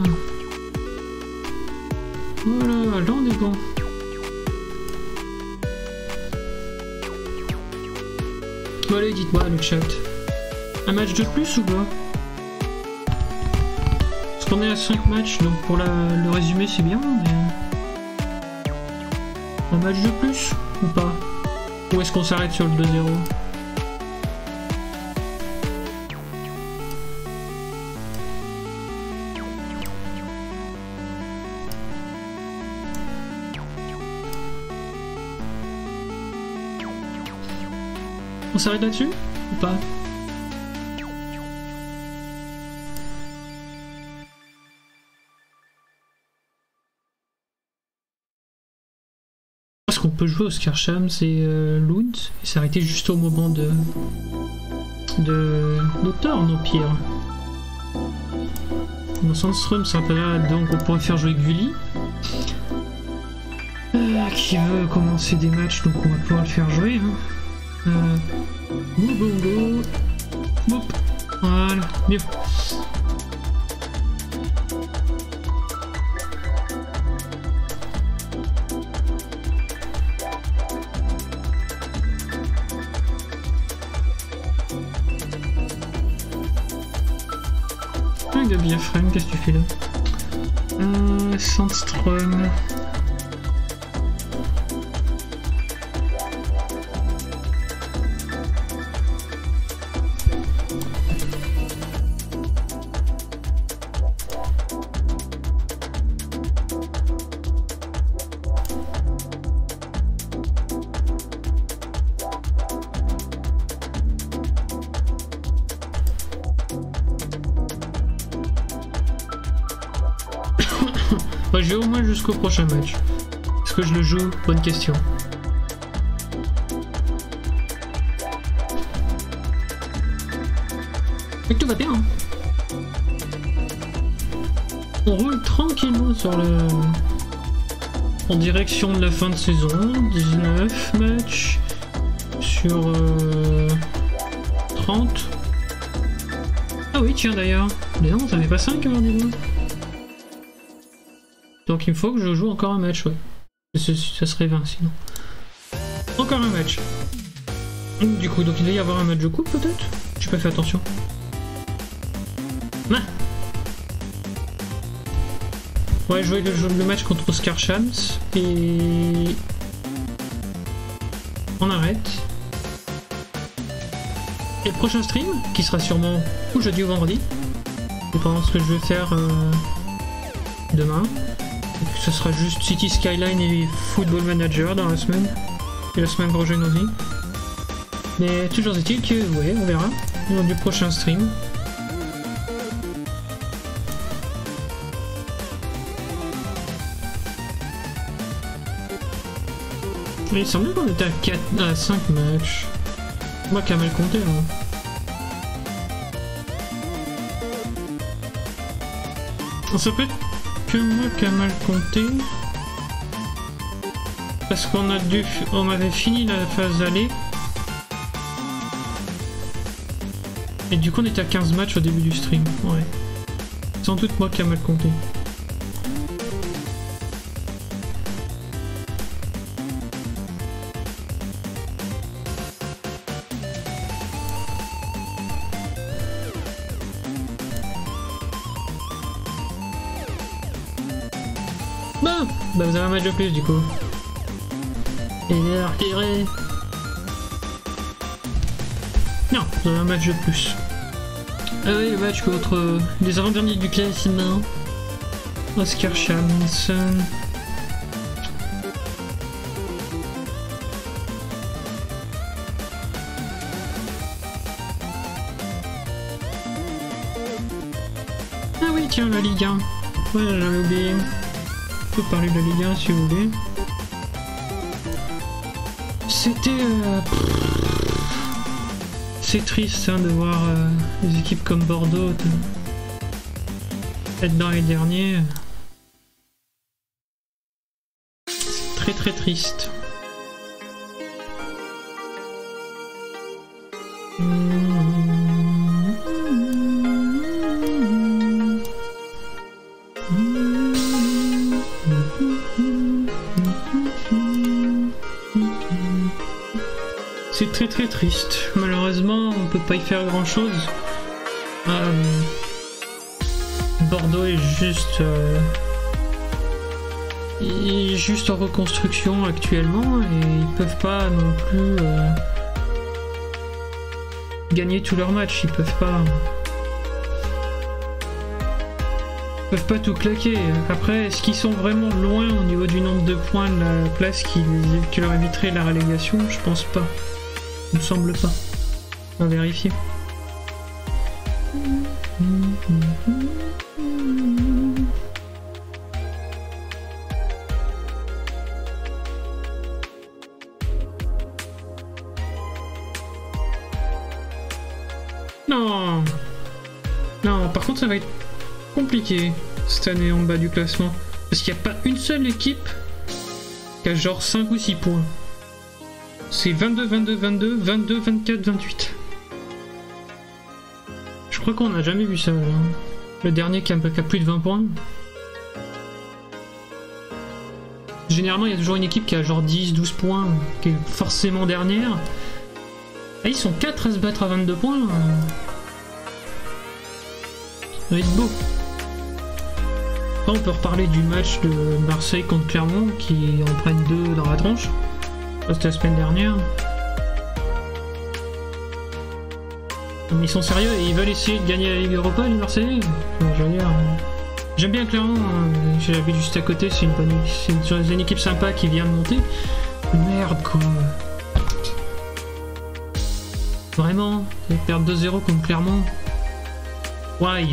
Speaker 1: Voilà, là on est bon. Bon allez, dites-moi le chat. Un match de plus ou pas? Parce qu'on est à cinq matchs, donc pour la, le résumé c'est bien, mais... Un match de plus ou pas? Ou est-ce qu'on s'arrête sur le deux zéro? On s'arrête là-dessus ou pas? Parce qu'on peut jouer au Skarsham, c'est euh, Lund, et s'arrêter juste au moment de... de... de Thorn au pire. Dans Sandstrom, c'est un peu là, donc on pourrait faire jouer Gully. Euh, qui veut commencer des matchs, donc on va pouvoir le faire jouer. Hein. Euh, Bongo. Boop. Voilà, mieux. Ah, il a bien frame, qu'est-ce que tu fais là? Euh, Sandstrom. Bah, je vais au moins jusqu'au prochain match. Est-ce que je le joue? Bonne question. Et tout va bien. Hein. On roule tranquillement sur le... en direction de la fin de saison. dix-neuf matchs sur euh... trente. Ah oui, tiens d'ailleurs. Mais non, ça n'est pas cinq alors, dis-moi. Donc il faut que je joue encore un match, ouais. Ça serait vingt sinon. Encore un match. Du coup, donc il doit y avoir un match de coupe peut-être? J'ai pas fait attention. Ah. Ouais, je jouais le, le match contre Oscar Shams et... on arrête. Et le prochain stream, qui sera sûrement ou jeudi ou vendredi, dépendant de ce que je vais faire euh, demain. Ce sera juste City Skyline et Football Manager dans la semaine. Et la semaine prochaine aussi. Mais toujours est-il que, ouais, on verra. Lors du prochain stream. Mais il semblait qu'on était à quatre, à cinq matchs. Moi qui a mal compté, hein. Ça peut être que moi qui a mal compté. Parce qu'on a dû... on avait fini la phase aller. Et du coup on était à quinze matchs au début du stream. Ouais. Sans doute moi qui a mal compté. Bon, bah vous avez un match de plus du coup. Et alors, tiré. Non, vous avez un match de plus. Ah oui, le match contre les avant-derniers du classement. Oscar Shamson. Ah oui, tiens, la Ligue un. Ouais, j'avais oublié. On peut parler de la Ligue un si vous voulez. C'était... Euh... C'est triste hein, de voir euh, des équipes comme Bordeaux être dans les derniers. C'est très très triste. C'est très très triste. Malheureusement, on peut pas y faire grand chose. Euh, Bordeaux est juste, euh, est juste en reconstruction actuellement et ils peuvent pas non plus euh, gagner tous leurs matchs. Ils peuvent pas, ils peuvent pas tout claquer. Après, est-ce qu'ils sont vraiment loin au niveau du nombre de points de la place qui, qui leur éviterait la relégation? Je pense pas. Il me semble pas. On va vérifier. Non. Non, par contre ça va être compliqué cette année en bas du classement. Parce qu'il n'y a pas une seule équipe qui a genre cinq ou six points. C'est vingt-deux, vingt-deux, vingt-deux, vingt-deux, vingt-quatre, vingt-huit. Je crois qu'on n'a jamais vu ça. Là. Le dernier qui a, qui a plus de vingt points. Généralement, il y a toujours une équipe qui a genre dix douze points, qui est forcément dernière. Et ils sont quatre à se battre à vingt-deux points. Ça va être beau. Après, on peut reparler du match de Marseille contre Clermont, qui en prennent deux dans la tronche. Ça, c'était la semaine dernière. Mais ils sont sérieux et ils veulent essayer de gagner la Ligue Europa, les Marseillais. Enfin, je veux dire... J'aime bien Clermont, hein. J'habite juste à côté, c'est une, une, une équipe sympa qui vient de monter. Merde quoi. Vraiment, ils perdent deux zéro contre Clermont. Why?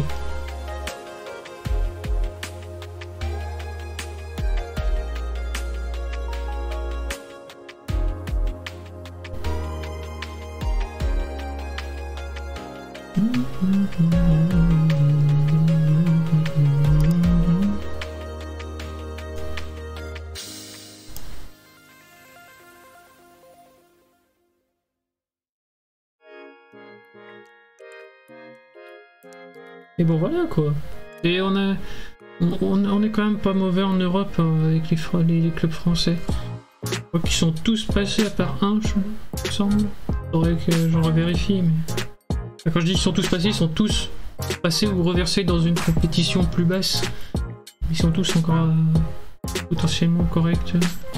Speaker 1: Et bon voilà quoi. Et on a, on, on est quand même pas mauvais en Europe hein, avec les, les, les clubs français. Je crois qu'ils sont tous passés à part un, je me semble. Faudrait que j'en revérifie. Mais quand je dis ils sont tous passés, ils sont tous passés ou reversés dans une compétition plus basse. Ils sont tous encore euh, potentiellement corrects.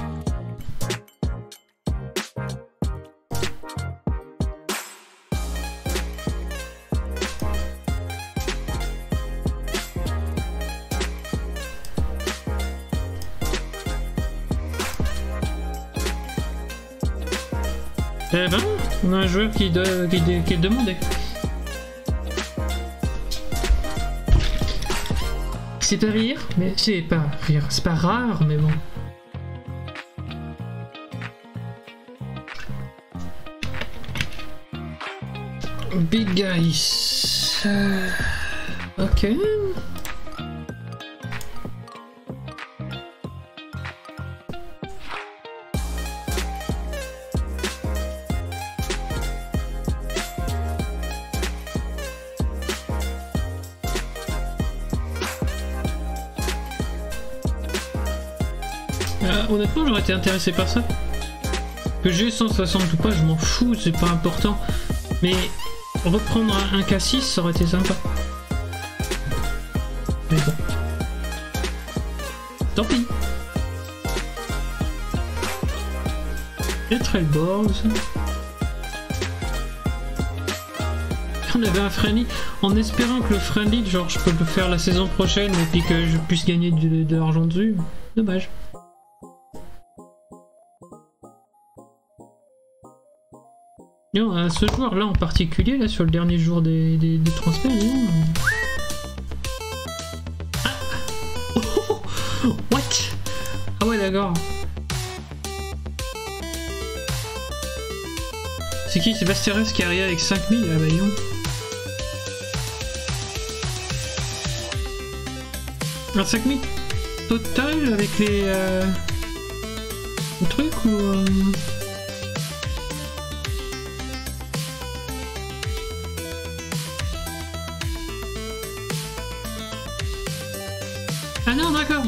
Speaker 1: Eh ben, on a un joueur qui, de, qui, de, qui est demandé. C'est pas rire, mais c'est pas rire, c'est pas rare, mais bon. Big guys. Euh, ok. Euh, honnêtement, j'aurais été intéressé par ça. Que j'ai cent soixante ou pas, je m'en fous, c'est pas important. Mais reprendre un, un K six, ça aurait été sympa. Mais bon. Tant pis. Les Trailballs. On avait un friendly, en espérant que le friendly, genre je peux le faire la saison prochaine et puis que je puisse gagner de, de l'argent dessus. Dommage. Non, à ce joueur là en particulier, là sur le dernier jour des, des, des transferts, non. Ah oh, oh, oh. What? Ah ouais d'accord. C'est qui? C'est Basteres qui arrive avec cinq mille? Ah bah non. Un cinq mille total avec les, euh, les trucs ou... Euh... Ah non, d'accord.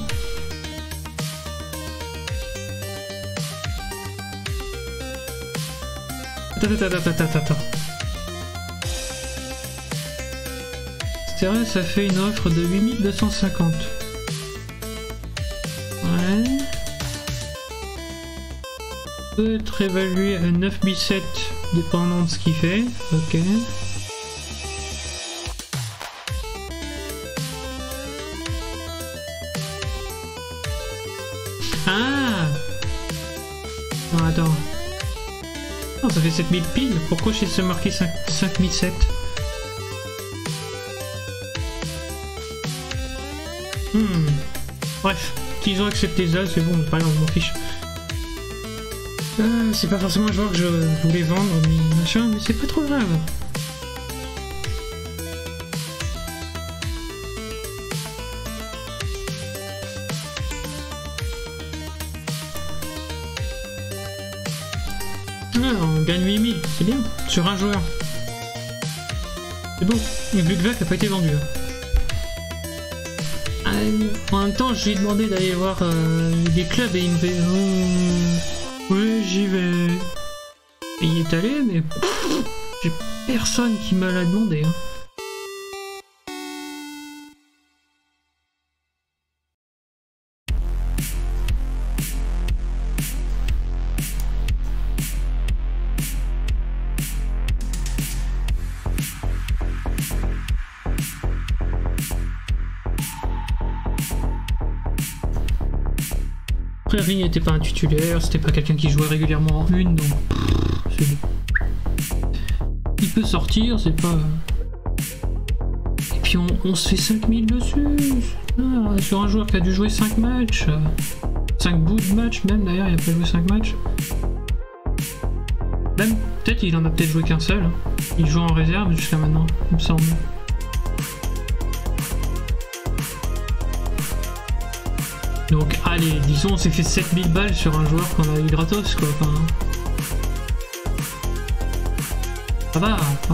Speaker 1: Attends, attends, attends, attends, attends. Stéréo, ça fait une offre de huit mille deux cent cinquante. Ouais. Peut être évalué à neuf mille sept, dépendant de ce qu'il fait. Ok. Ah! Non, attends. Non, ça fait sept mille piles. Pourquoi j'ai se marqué cinq mille sept? Hmm. Bref, qu'ils ont accepté ça, c'est bon, pas grave, je m'en fiche. Euh, c'est pas forcément un joueur que je voulais vendre, mais machin, mais c'est pas trop grave. Ah, on gagne huit mille, c'est bien, sur un joueur. C'est bon, le Glugvac n'a pas été vendu. Ah, en même temps, je lui ai demandé d'aller voir euh, des clubs et il me fait oh, oui, j'y vais. Et il est allé, mais j'ai personne qui me l'a demandé. Hein. Après, Ring n'était pas un titulaire, c'était pas quelqu'un qui jouait régulièrement en une, donc c'est bon. Il peut sortir, c'est pas... Et puis on, on se fait cinq mille dessus ah, sur un joueur qui a dû jouer cinq matchs. cinq bouts de match même d'ailleurs, il a pas joué cinq matchs. Même, peut-être il en a peut-être joué qu'un seul. Hein. Il joue en réserve jusqu'à maintenant, il me semble. Donc allez, disons on s'est fait sept mille balles sur un joueur qu'on a eu gratos quoi. Enfin, ça va, enfin...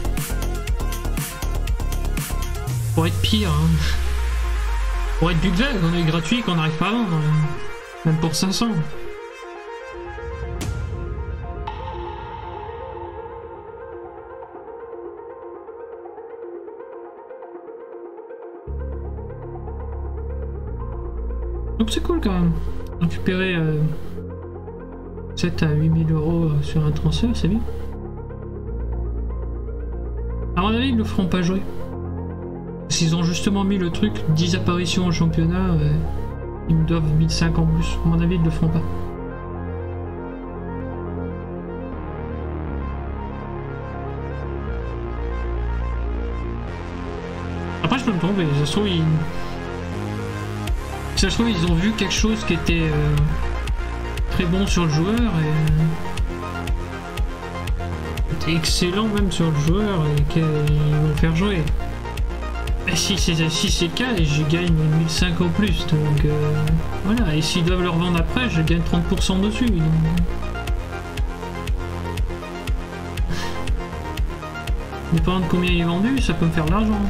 Speaker 1: Pour être pire, hein. Pour être du Glugvac, on a eu gratuit qu'on n'arrive pas à vendre. Même pour cinq cents. Donc c'est cool quand même. Récupérer euh, sept à huit mille euros sur un transfert, c'est bien. À mon avis, ils ne le feront pas jouer. S'ils ont justement mis le truc dix apparitions au championnat, euh, ils me doivent mille cinq en plus. À mon avis, ils ne le feront pas. Après, je peux me tromper. Ça se trouve, ils... Ça se trouve, ils ont vu quelque chose qui était euh, très bon sur le joueur et était excellent même sur le joueur et qu'ils vont faire jouer. Et si c'est si c'est le cas, je gagne mille cinq en plus. Donc euh, voilà, et s'ils doivent le revendre après, je gagne trente pour cent dessus. Donc... Dépendant de combien il est vendu, ça peut me faire de l'argent.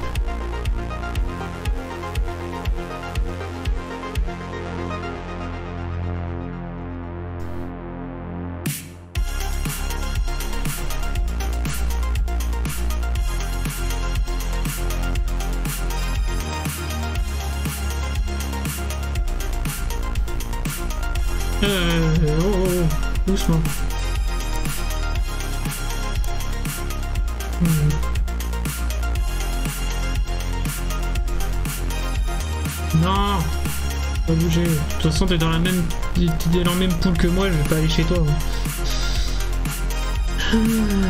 Speaker 1: Euh, oh, oh, oh, doucement. Hmm. Non, pas bouger. De toute façon, t'es dans la même, t'es dans la même poule que moi. Je vais pas aller chez toi. Ah.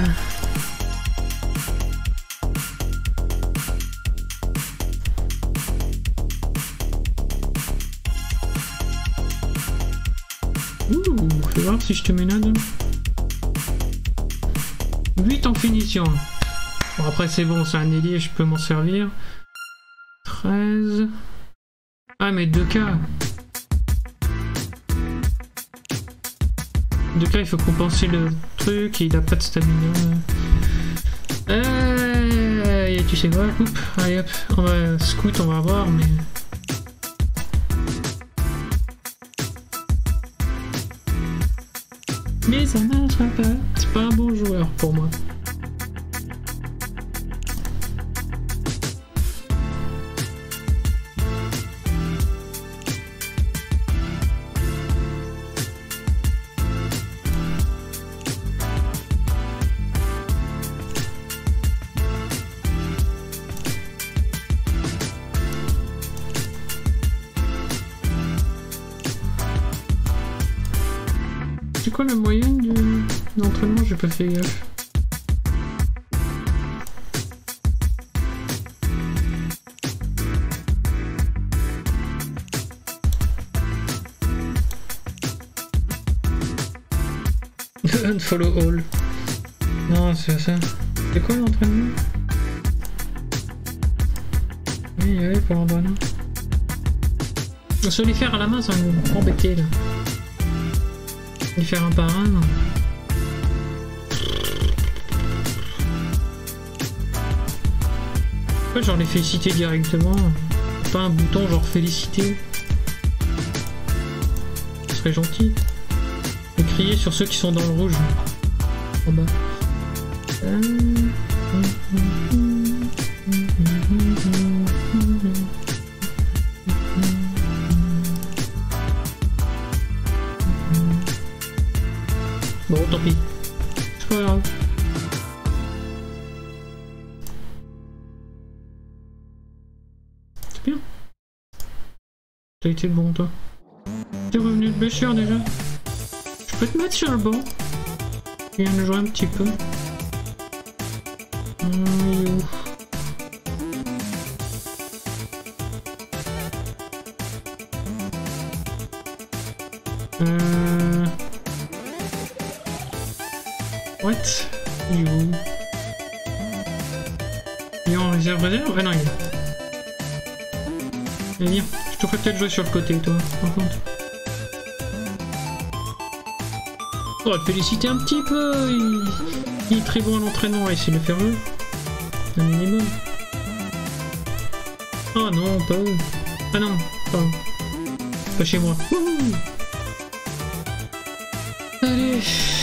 Speaker 1: Ouh, fais voir si je te ménade. huit en finition. Bon, après c'est bon, c'est un ailier, je peux m'en servir. treize. Ah mais deux K. deux K, il faut compenser le truc, il a pas de stamina. Euh, tu sais quoi, coupe. Allez hop, on va scout, on va voir, mais... Mais ça marchera pas, c'est pas un bon joueur pour moi. C'est quoi la moyenne du... d'entraînement? J'ai pas fait gaffe. Unfollow all. Non, c'est ça. C'est quoi l'entraînement? Oui, il y avait pour l'entraînement. Se les faire à la main, ça va m'embêter là. Les faire un par un, non. pas genre les féliciter directement, pas un bouton genre féliciter. Ce serait gentil. Et crier sur ceux qui sont dans le rouge. En bas. Euh... Bon, tant pis. C'est pas grave. C'est bien. T'as été bon, toi. T'es revenu de blessure déjà. Je peux te mettre sur le banc. Je viens de jouer un petit peu. Hum, il est où? Euh... What? Il est où? Il est en réserve réserve? Ah non, il est là. Allez, viens. Je te ferais peut-être jouer sur le côté, toi, par contre. On va te féliciter un petit peu. Il, il est très bon à l'entraînement. On va essayer de le faire jouer. Un minimum. Ah non, pas eux. Ah non, pas eux. Pas chez moi. Wouhou. Allez.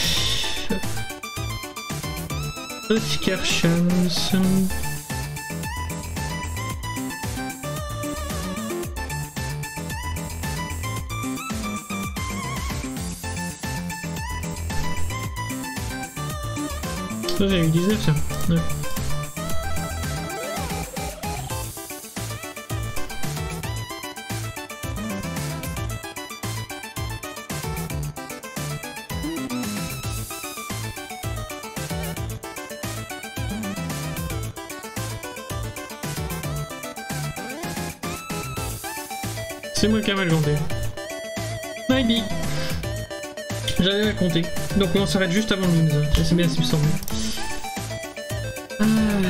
Speaker 1: Oscar Shams. Ça j'ai eu dix-neuf ça. Ouais. C'est moi qui ai mal compté. Maybe. J'avais à compter. Donc on s'arrête juste avant le Moons. C'est bien ce qui me semble. Ah.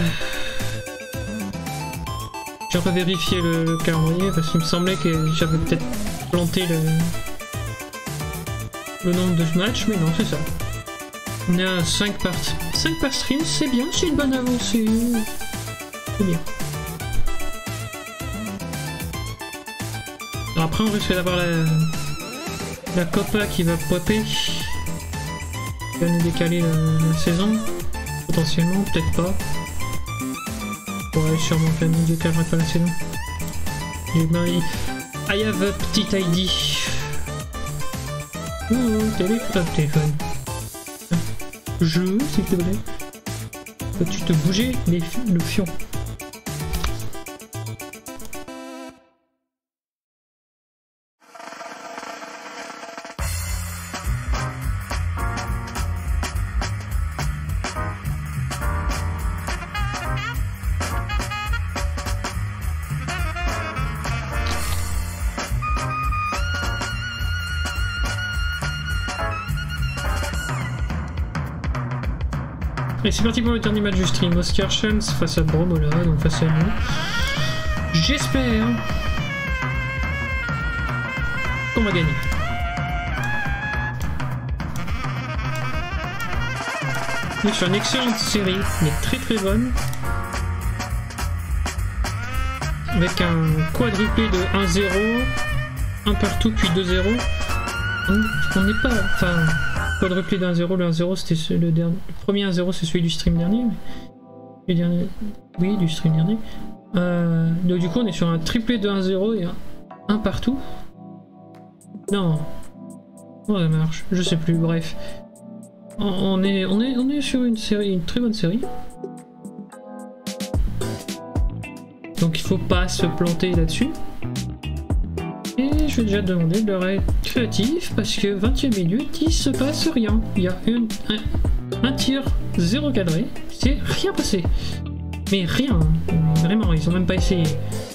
Speaker 1: J'ai revérifié le, le calendrier parce qu'il me semblait que j'avais peut-être planté le, le nombre de matchs, mais non, c'est ça. On est à cinq par, cinq par stream, c'est bien, c'est une bonne avancée. C'est bien. Alors après on risque d'avoir la, la Copa qui va popper, qui va nous décaler la, la saison, potentiellement, peut-être pas. Ouais, sûrement qu'elle nous décalera pas la saison. Et ben, I have a petit I D. Oh, téléphone, téléphone. Jeu, s'il te plaît. Peux-tu te bouger les, le fion? Et c'est parti pour le dernier match du stream. Oscar Shams face à Bromola, donc face à nous. J'espère qu'on va gagner. On est sur une excellente série, mais très très bonne. Avec un quadruplé de un zéro, un partout puis deux zéro. On n'est pas... Enfin... Quadruplé d'un zéro, le un zéro c'était le dernier. Le premier un zéro c'est celui du stream dernier. Mais... Le dernier... Oui, du stream dernier. Euh... Donc du coup on est sur un triplé de un zéro et un, un partout. Non. Oh ça marche, je sais plus, bref. On est, on est, on est sur une série, une très bonne série. Donc il faut pas se planter là-dessus. Et je vais déjà demander de leur être créatif parce que vingtième minute, il se passe rien. Il y a une, un, un tir, zéro cadré, c'est rien passé. Mais rien, vraiment, ils ont même pas essayé.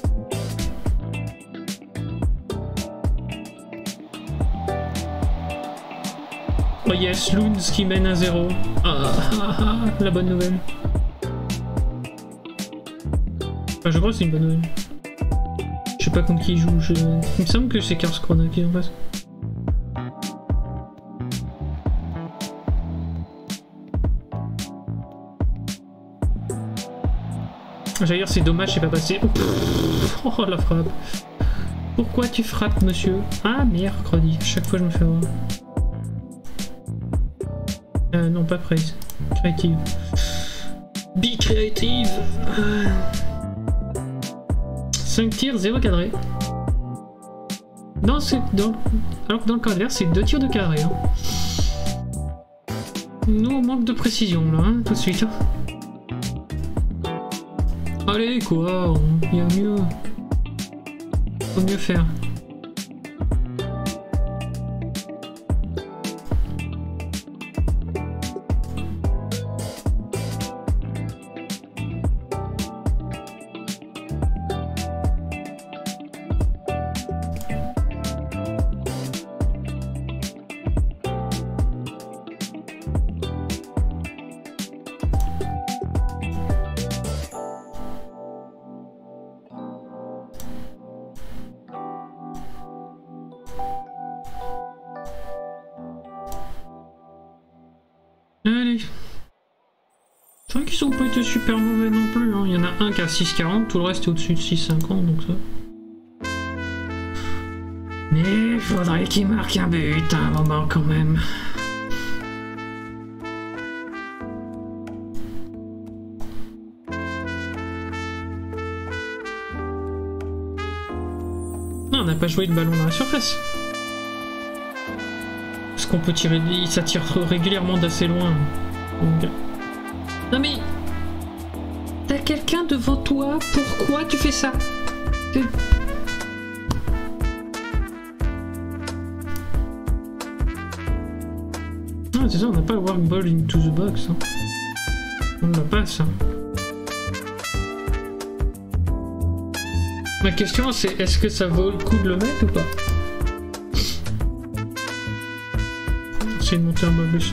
Speaker 1: Oh yes, Loons qui mène à zéro. Ah, ah, ah, la bonne nouvelle. Enfin, je crois que c'est une bonne nouvelle. Je sais pas contre qui il joue, je... il me semble que c'est Karlskrona qui est en face. J'allais dire c'est dommage, c'est pas passé. Oh la frappe. Pourquoi tu frappes, monsieur? Ah, mercredi. Chaque fois je me fais avoir. Euh, non, pas praise. Créative. Be creative. cinq tirs, zéro cadré. Dans ce, dans, alors que dans le cas adverse, c'est deux tirs de cadré. Hein. Nous, on manque de précision là, hein, tout de suite. Hein. Allez, quoi, il y a mieux. Faut mieux faire. Allez. C'est vrai qu'ils ont pas été super mauvais non plus. Hein. Il y en a un qui a six quarante, tout le reste est au-dessus de six cinquante, donc ça. Mais il faudrait qu'il marque un but à un moment quand même. Non, on n'a pas joué de ballon dans la surface. Parce qu'on peut tirer, ça tire régulièrement d'assez loin. Donc... Non mais... T'as quelqu'un devant toi, pourquoi tu fais ça? Ah c'est ça, on n'a pas le work ball into the box. Hein. On n'a pas ça. Ma question c'est, est-ce que ça vaut le coup de le mettre ou pas? C'est de monter un bonus.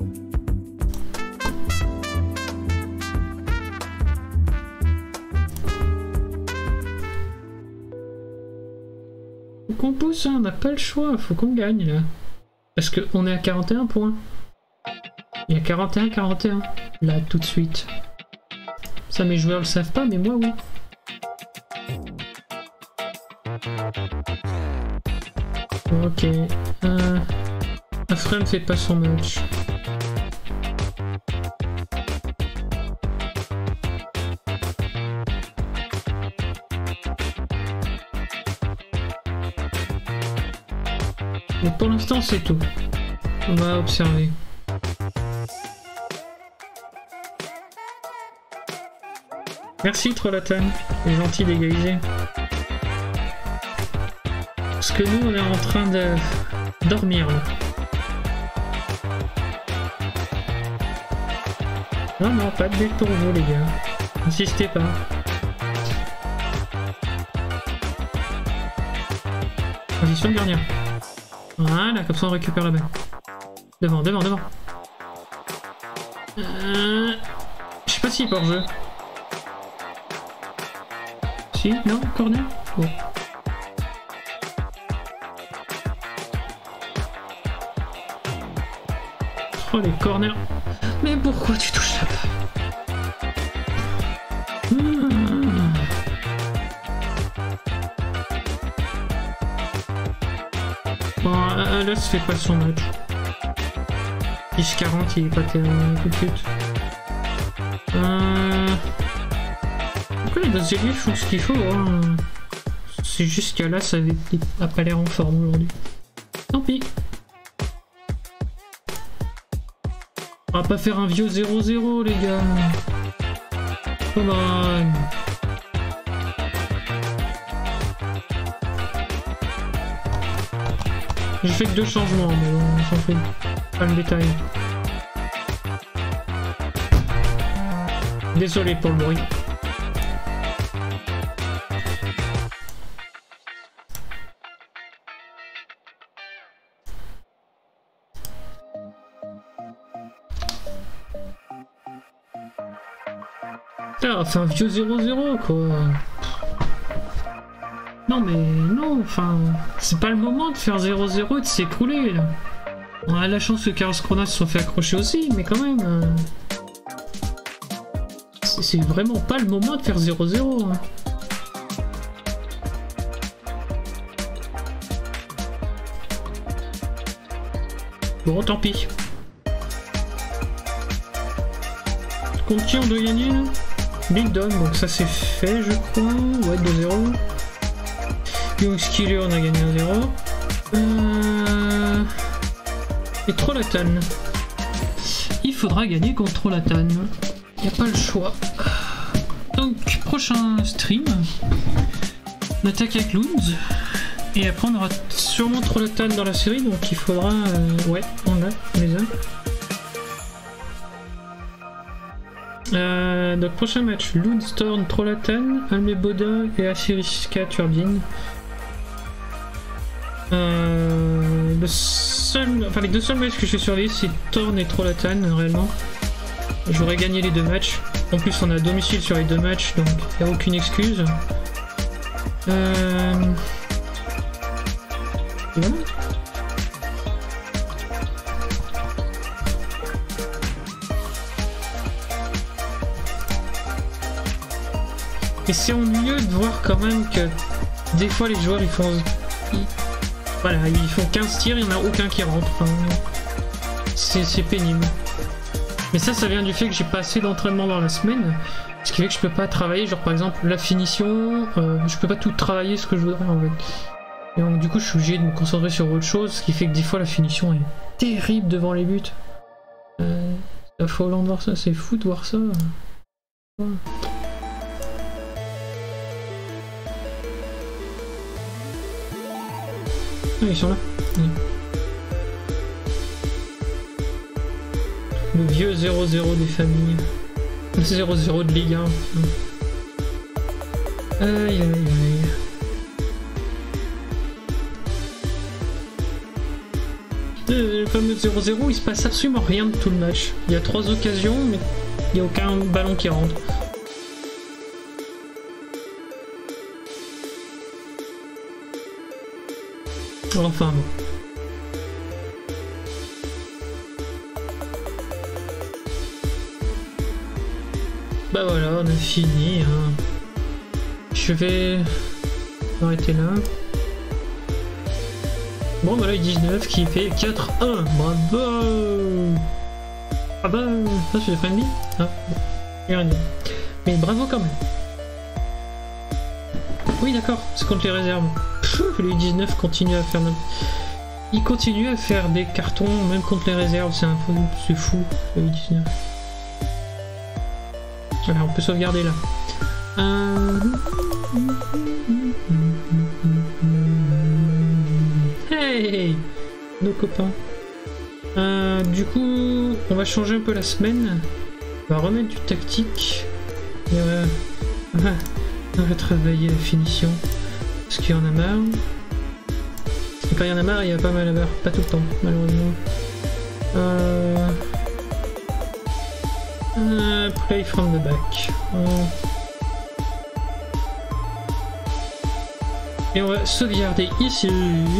Speaker 1: Faut qu'on pousse, hein, on n'a pas le choix, faut qu'on gagne là. Parce qu'on est à quarante et un points. Il y a quarante et un quarante et un, là tout de suite. Ça mes joueurs le savent pas, mais moi oui. Ok. Euh... Afra ne fait pas son match. Mais pour l'instant c'est tout. On va observer. Merci Trollatan, c'est gentil d'égaliser. Parce que nous on est en train de dormir là. Non, non, pas de but pour vous les gars. Insistez pas. Transition de gardien. Voilà, comme ça on récupère la balle. Devant, devant, devant. Euh... Je sais pas s'il est hors jeu. Si, non, corner. Bon. Oh les corners. Mais pourquoi tu touches la balle? mmh. Bon, Alas fait pas son match. dix quarante, il est pas terrible tout de suite. Euh... Pourquoi les deux ailiers font ce qu'il faut hein. C'est juste qu'Alas n'a pas l'air en forme aujourd'hui. Tant pis. On va pas faire un vieux zéro zéro les gars. Come on. J'ai fait que deux changements, mais on s'en fout. Pas le détail. Désolé pour le bruit. Putain, enfin un vieux zéro zéro quoi. Non mais non, enfin, c'est pas le moment de faire zéro zéro et de s'écrouler là. On a la chance que Carlos Kronas se soit fait accrocher aussi, mais quand même... Euh... c'est vraiment pas le moment de faire zéro zéro. Hein. Bon, tant pis. Contre qui on doit gagner là? Big Dom, donc ça c'est fait je crois. Ouais, deux zéro. Young Skiller, on a gagné un zéro. Euh... Et Trollatan. Il faudra gagner contre Trollatan. Il n'y a pas le choix. Donc, prochain stream. On attaque avec Loons. Et après, on aura sûrement Trollatan dans la série. Donc, il faudra. Euh... Ouais, on l'a, on les a. Euh, donc, prochain match Loons, Storm, Trollatan, Almeboda et Assyriska Turbine. Euh, le seul, enfin les deux seuls matchs que je vais surveiller c'est Thorn et Trollatan réellement. J'aurais gagné les deux matchs. En plus on a domicile sur les deux matchs donc il n'y a aucune excuse. Euh... Et voilà. Et c'est ennuyeux de voir quand même que des fois les joueurs ils font... Ils... Voilà, ils font quinze tirs, il n'y en a aucun qui rentre. Enfin, c'est pénible. Mais ça, ça vient du fait que j'ai pas assez d'entraînement dans la semaine. Ce qui fait que je peux pas travailler, genre par exemple la finition, euh, je peux pas tout travailler ce que je voudrais en fait. Et donc du coup je suis obligé de me concentrer sur autre chose, ce qui fait que des fois la finition est terrible devant les buts. Euh, c'est affolant de voir ça, c'est fou de voir ça. Ouais. Ah, ils sont là. Oui. Le vieux zéro zéro des familles. Le zéro zéro de Ligue un. Aïe aïe aïe. Le fameux zéro zéro, il se passe absolument rien de tout le match. Il y a trois occasions, mais il n'y a aucun ballon qui rentre. Enfin bon. Bah voilà, on a fini. Hein. Je vais arrêter là. Bon voilà, dix-neuf qui fait quatre un. Bravo. Ah bah, ça c'est friendly. Ah, bon. Mais bravo quand même. Oui d'accord, c'est contre les réserves. Pfff, les dix-neuf continuent à faire... Ils continuent à faire des cartons, même contre les réserves, c'est un fou, c'est fou, les dix-neuf. Voilà, on peut sauvegarder là. Euh... Hey, nos copains. Euh, du coup, on va changer un peu la semaine. On va remettre du tactique. Et on va, on va travailler la finition. Parce qu'il y en a marre. Et quand il y en a marre, il y a pas mal à marre. Pas tout le temps, malheureusement. Euh... Euh, play from the back. Euh... Et on va sauvegarder ici.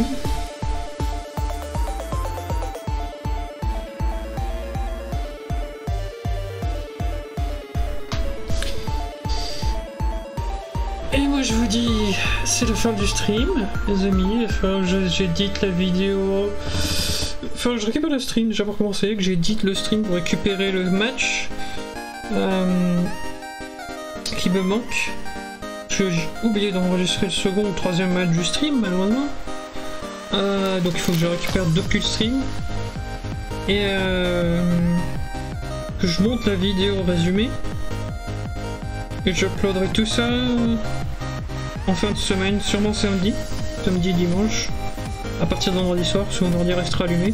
Speaker 1: Et moi je vous dis, c'est la fin du stream, les amis. Enfin, j'édite la vidéo. Enfin, je récupère le stream déjà pour commencer, que j'édite le stream pour récupérer le match euh, qui me manque. J'ai oublié d'enregistrer le second ou troisième match du stream, malheureusement. Euh, donc il faut que je récupère depuis le stream. Et euh, que je monte la vidéo résumée. Et j'uploaderai tout ça en fin de semaine, sûrement samedi, samedi dimanche, à partir de vendredi soir, parce que mon ordi restera allumé.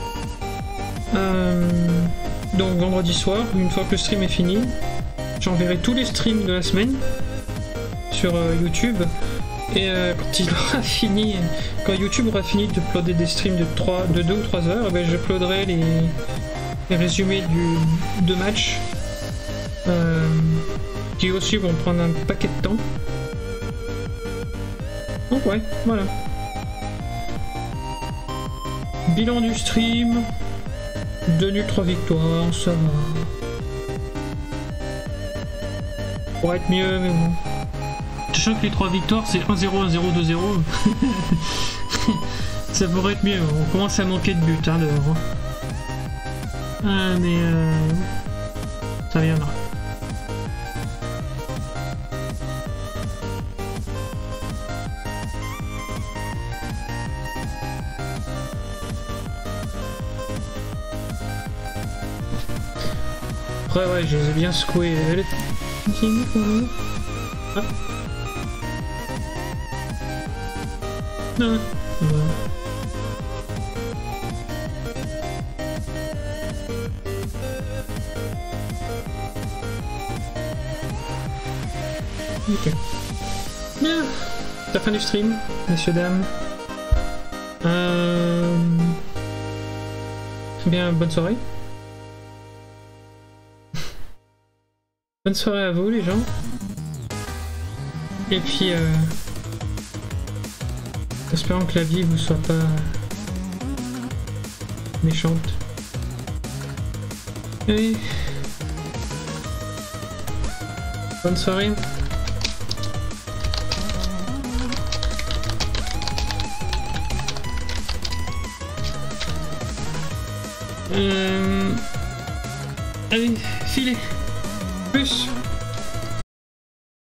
Speaker 1: Euh, donc vendredi soir, une fois que le stream est fini, j'enverrai tous les streams de la semaine sur euh, YouTube. Et euh, quand il aura fini, quand YouTube aura fini de uploader des streams de, trois, de deux ou trois heures, eh ben, j'uploaderai les, les résumés du, de match. Euh, qui aussi vont prendre un paquet de temps. Donc ouais, voilà. Bilan du stream. deux nuls, trois victoires, ça va. pourrait être mieux, mais bon. Sachant que les trois victoires, c'est un zéro, un zéro, deux zéro. Ça pourrait être mieux. On commence à manquer de buts, hein, devant. Ah, mais euh... ça viendra. Après, ouais, je les ai bien secoués. Allez. Ah. Non. Voilà. Ok. Bien. C'est la fin du stream, messieurs, dames. Euh... Bien, bonne soirée. Bonne soirée à vous, les gens. Et puis, euh... espérons que la vie vous soit pas méchante. Allez. Bonne soirée. Euh... Allez, filez. Plus.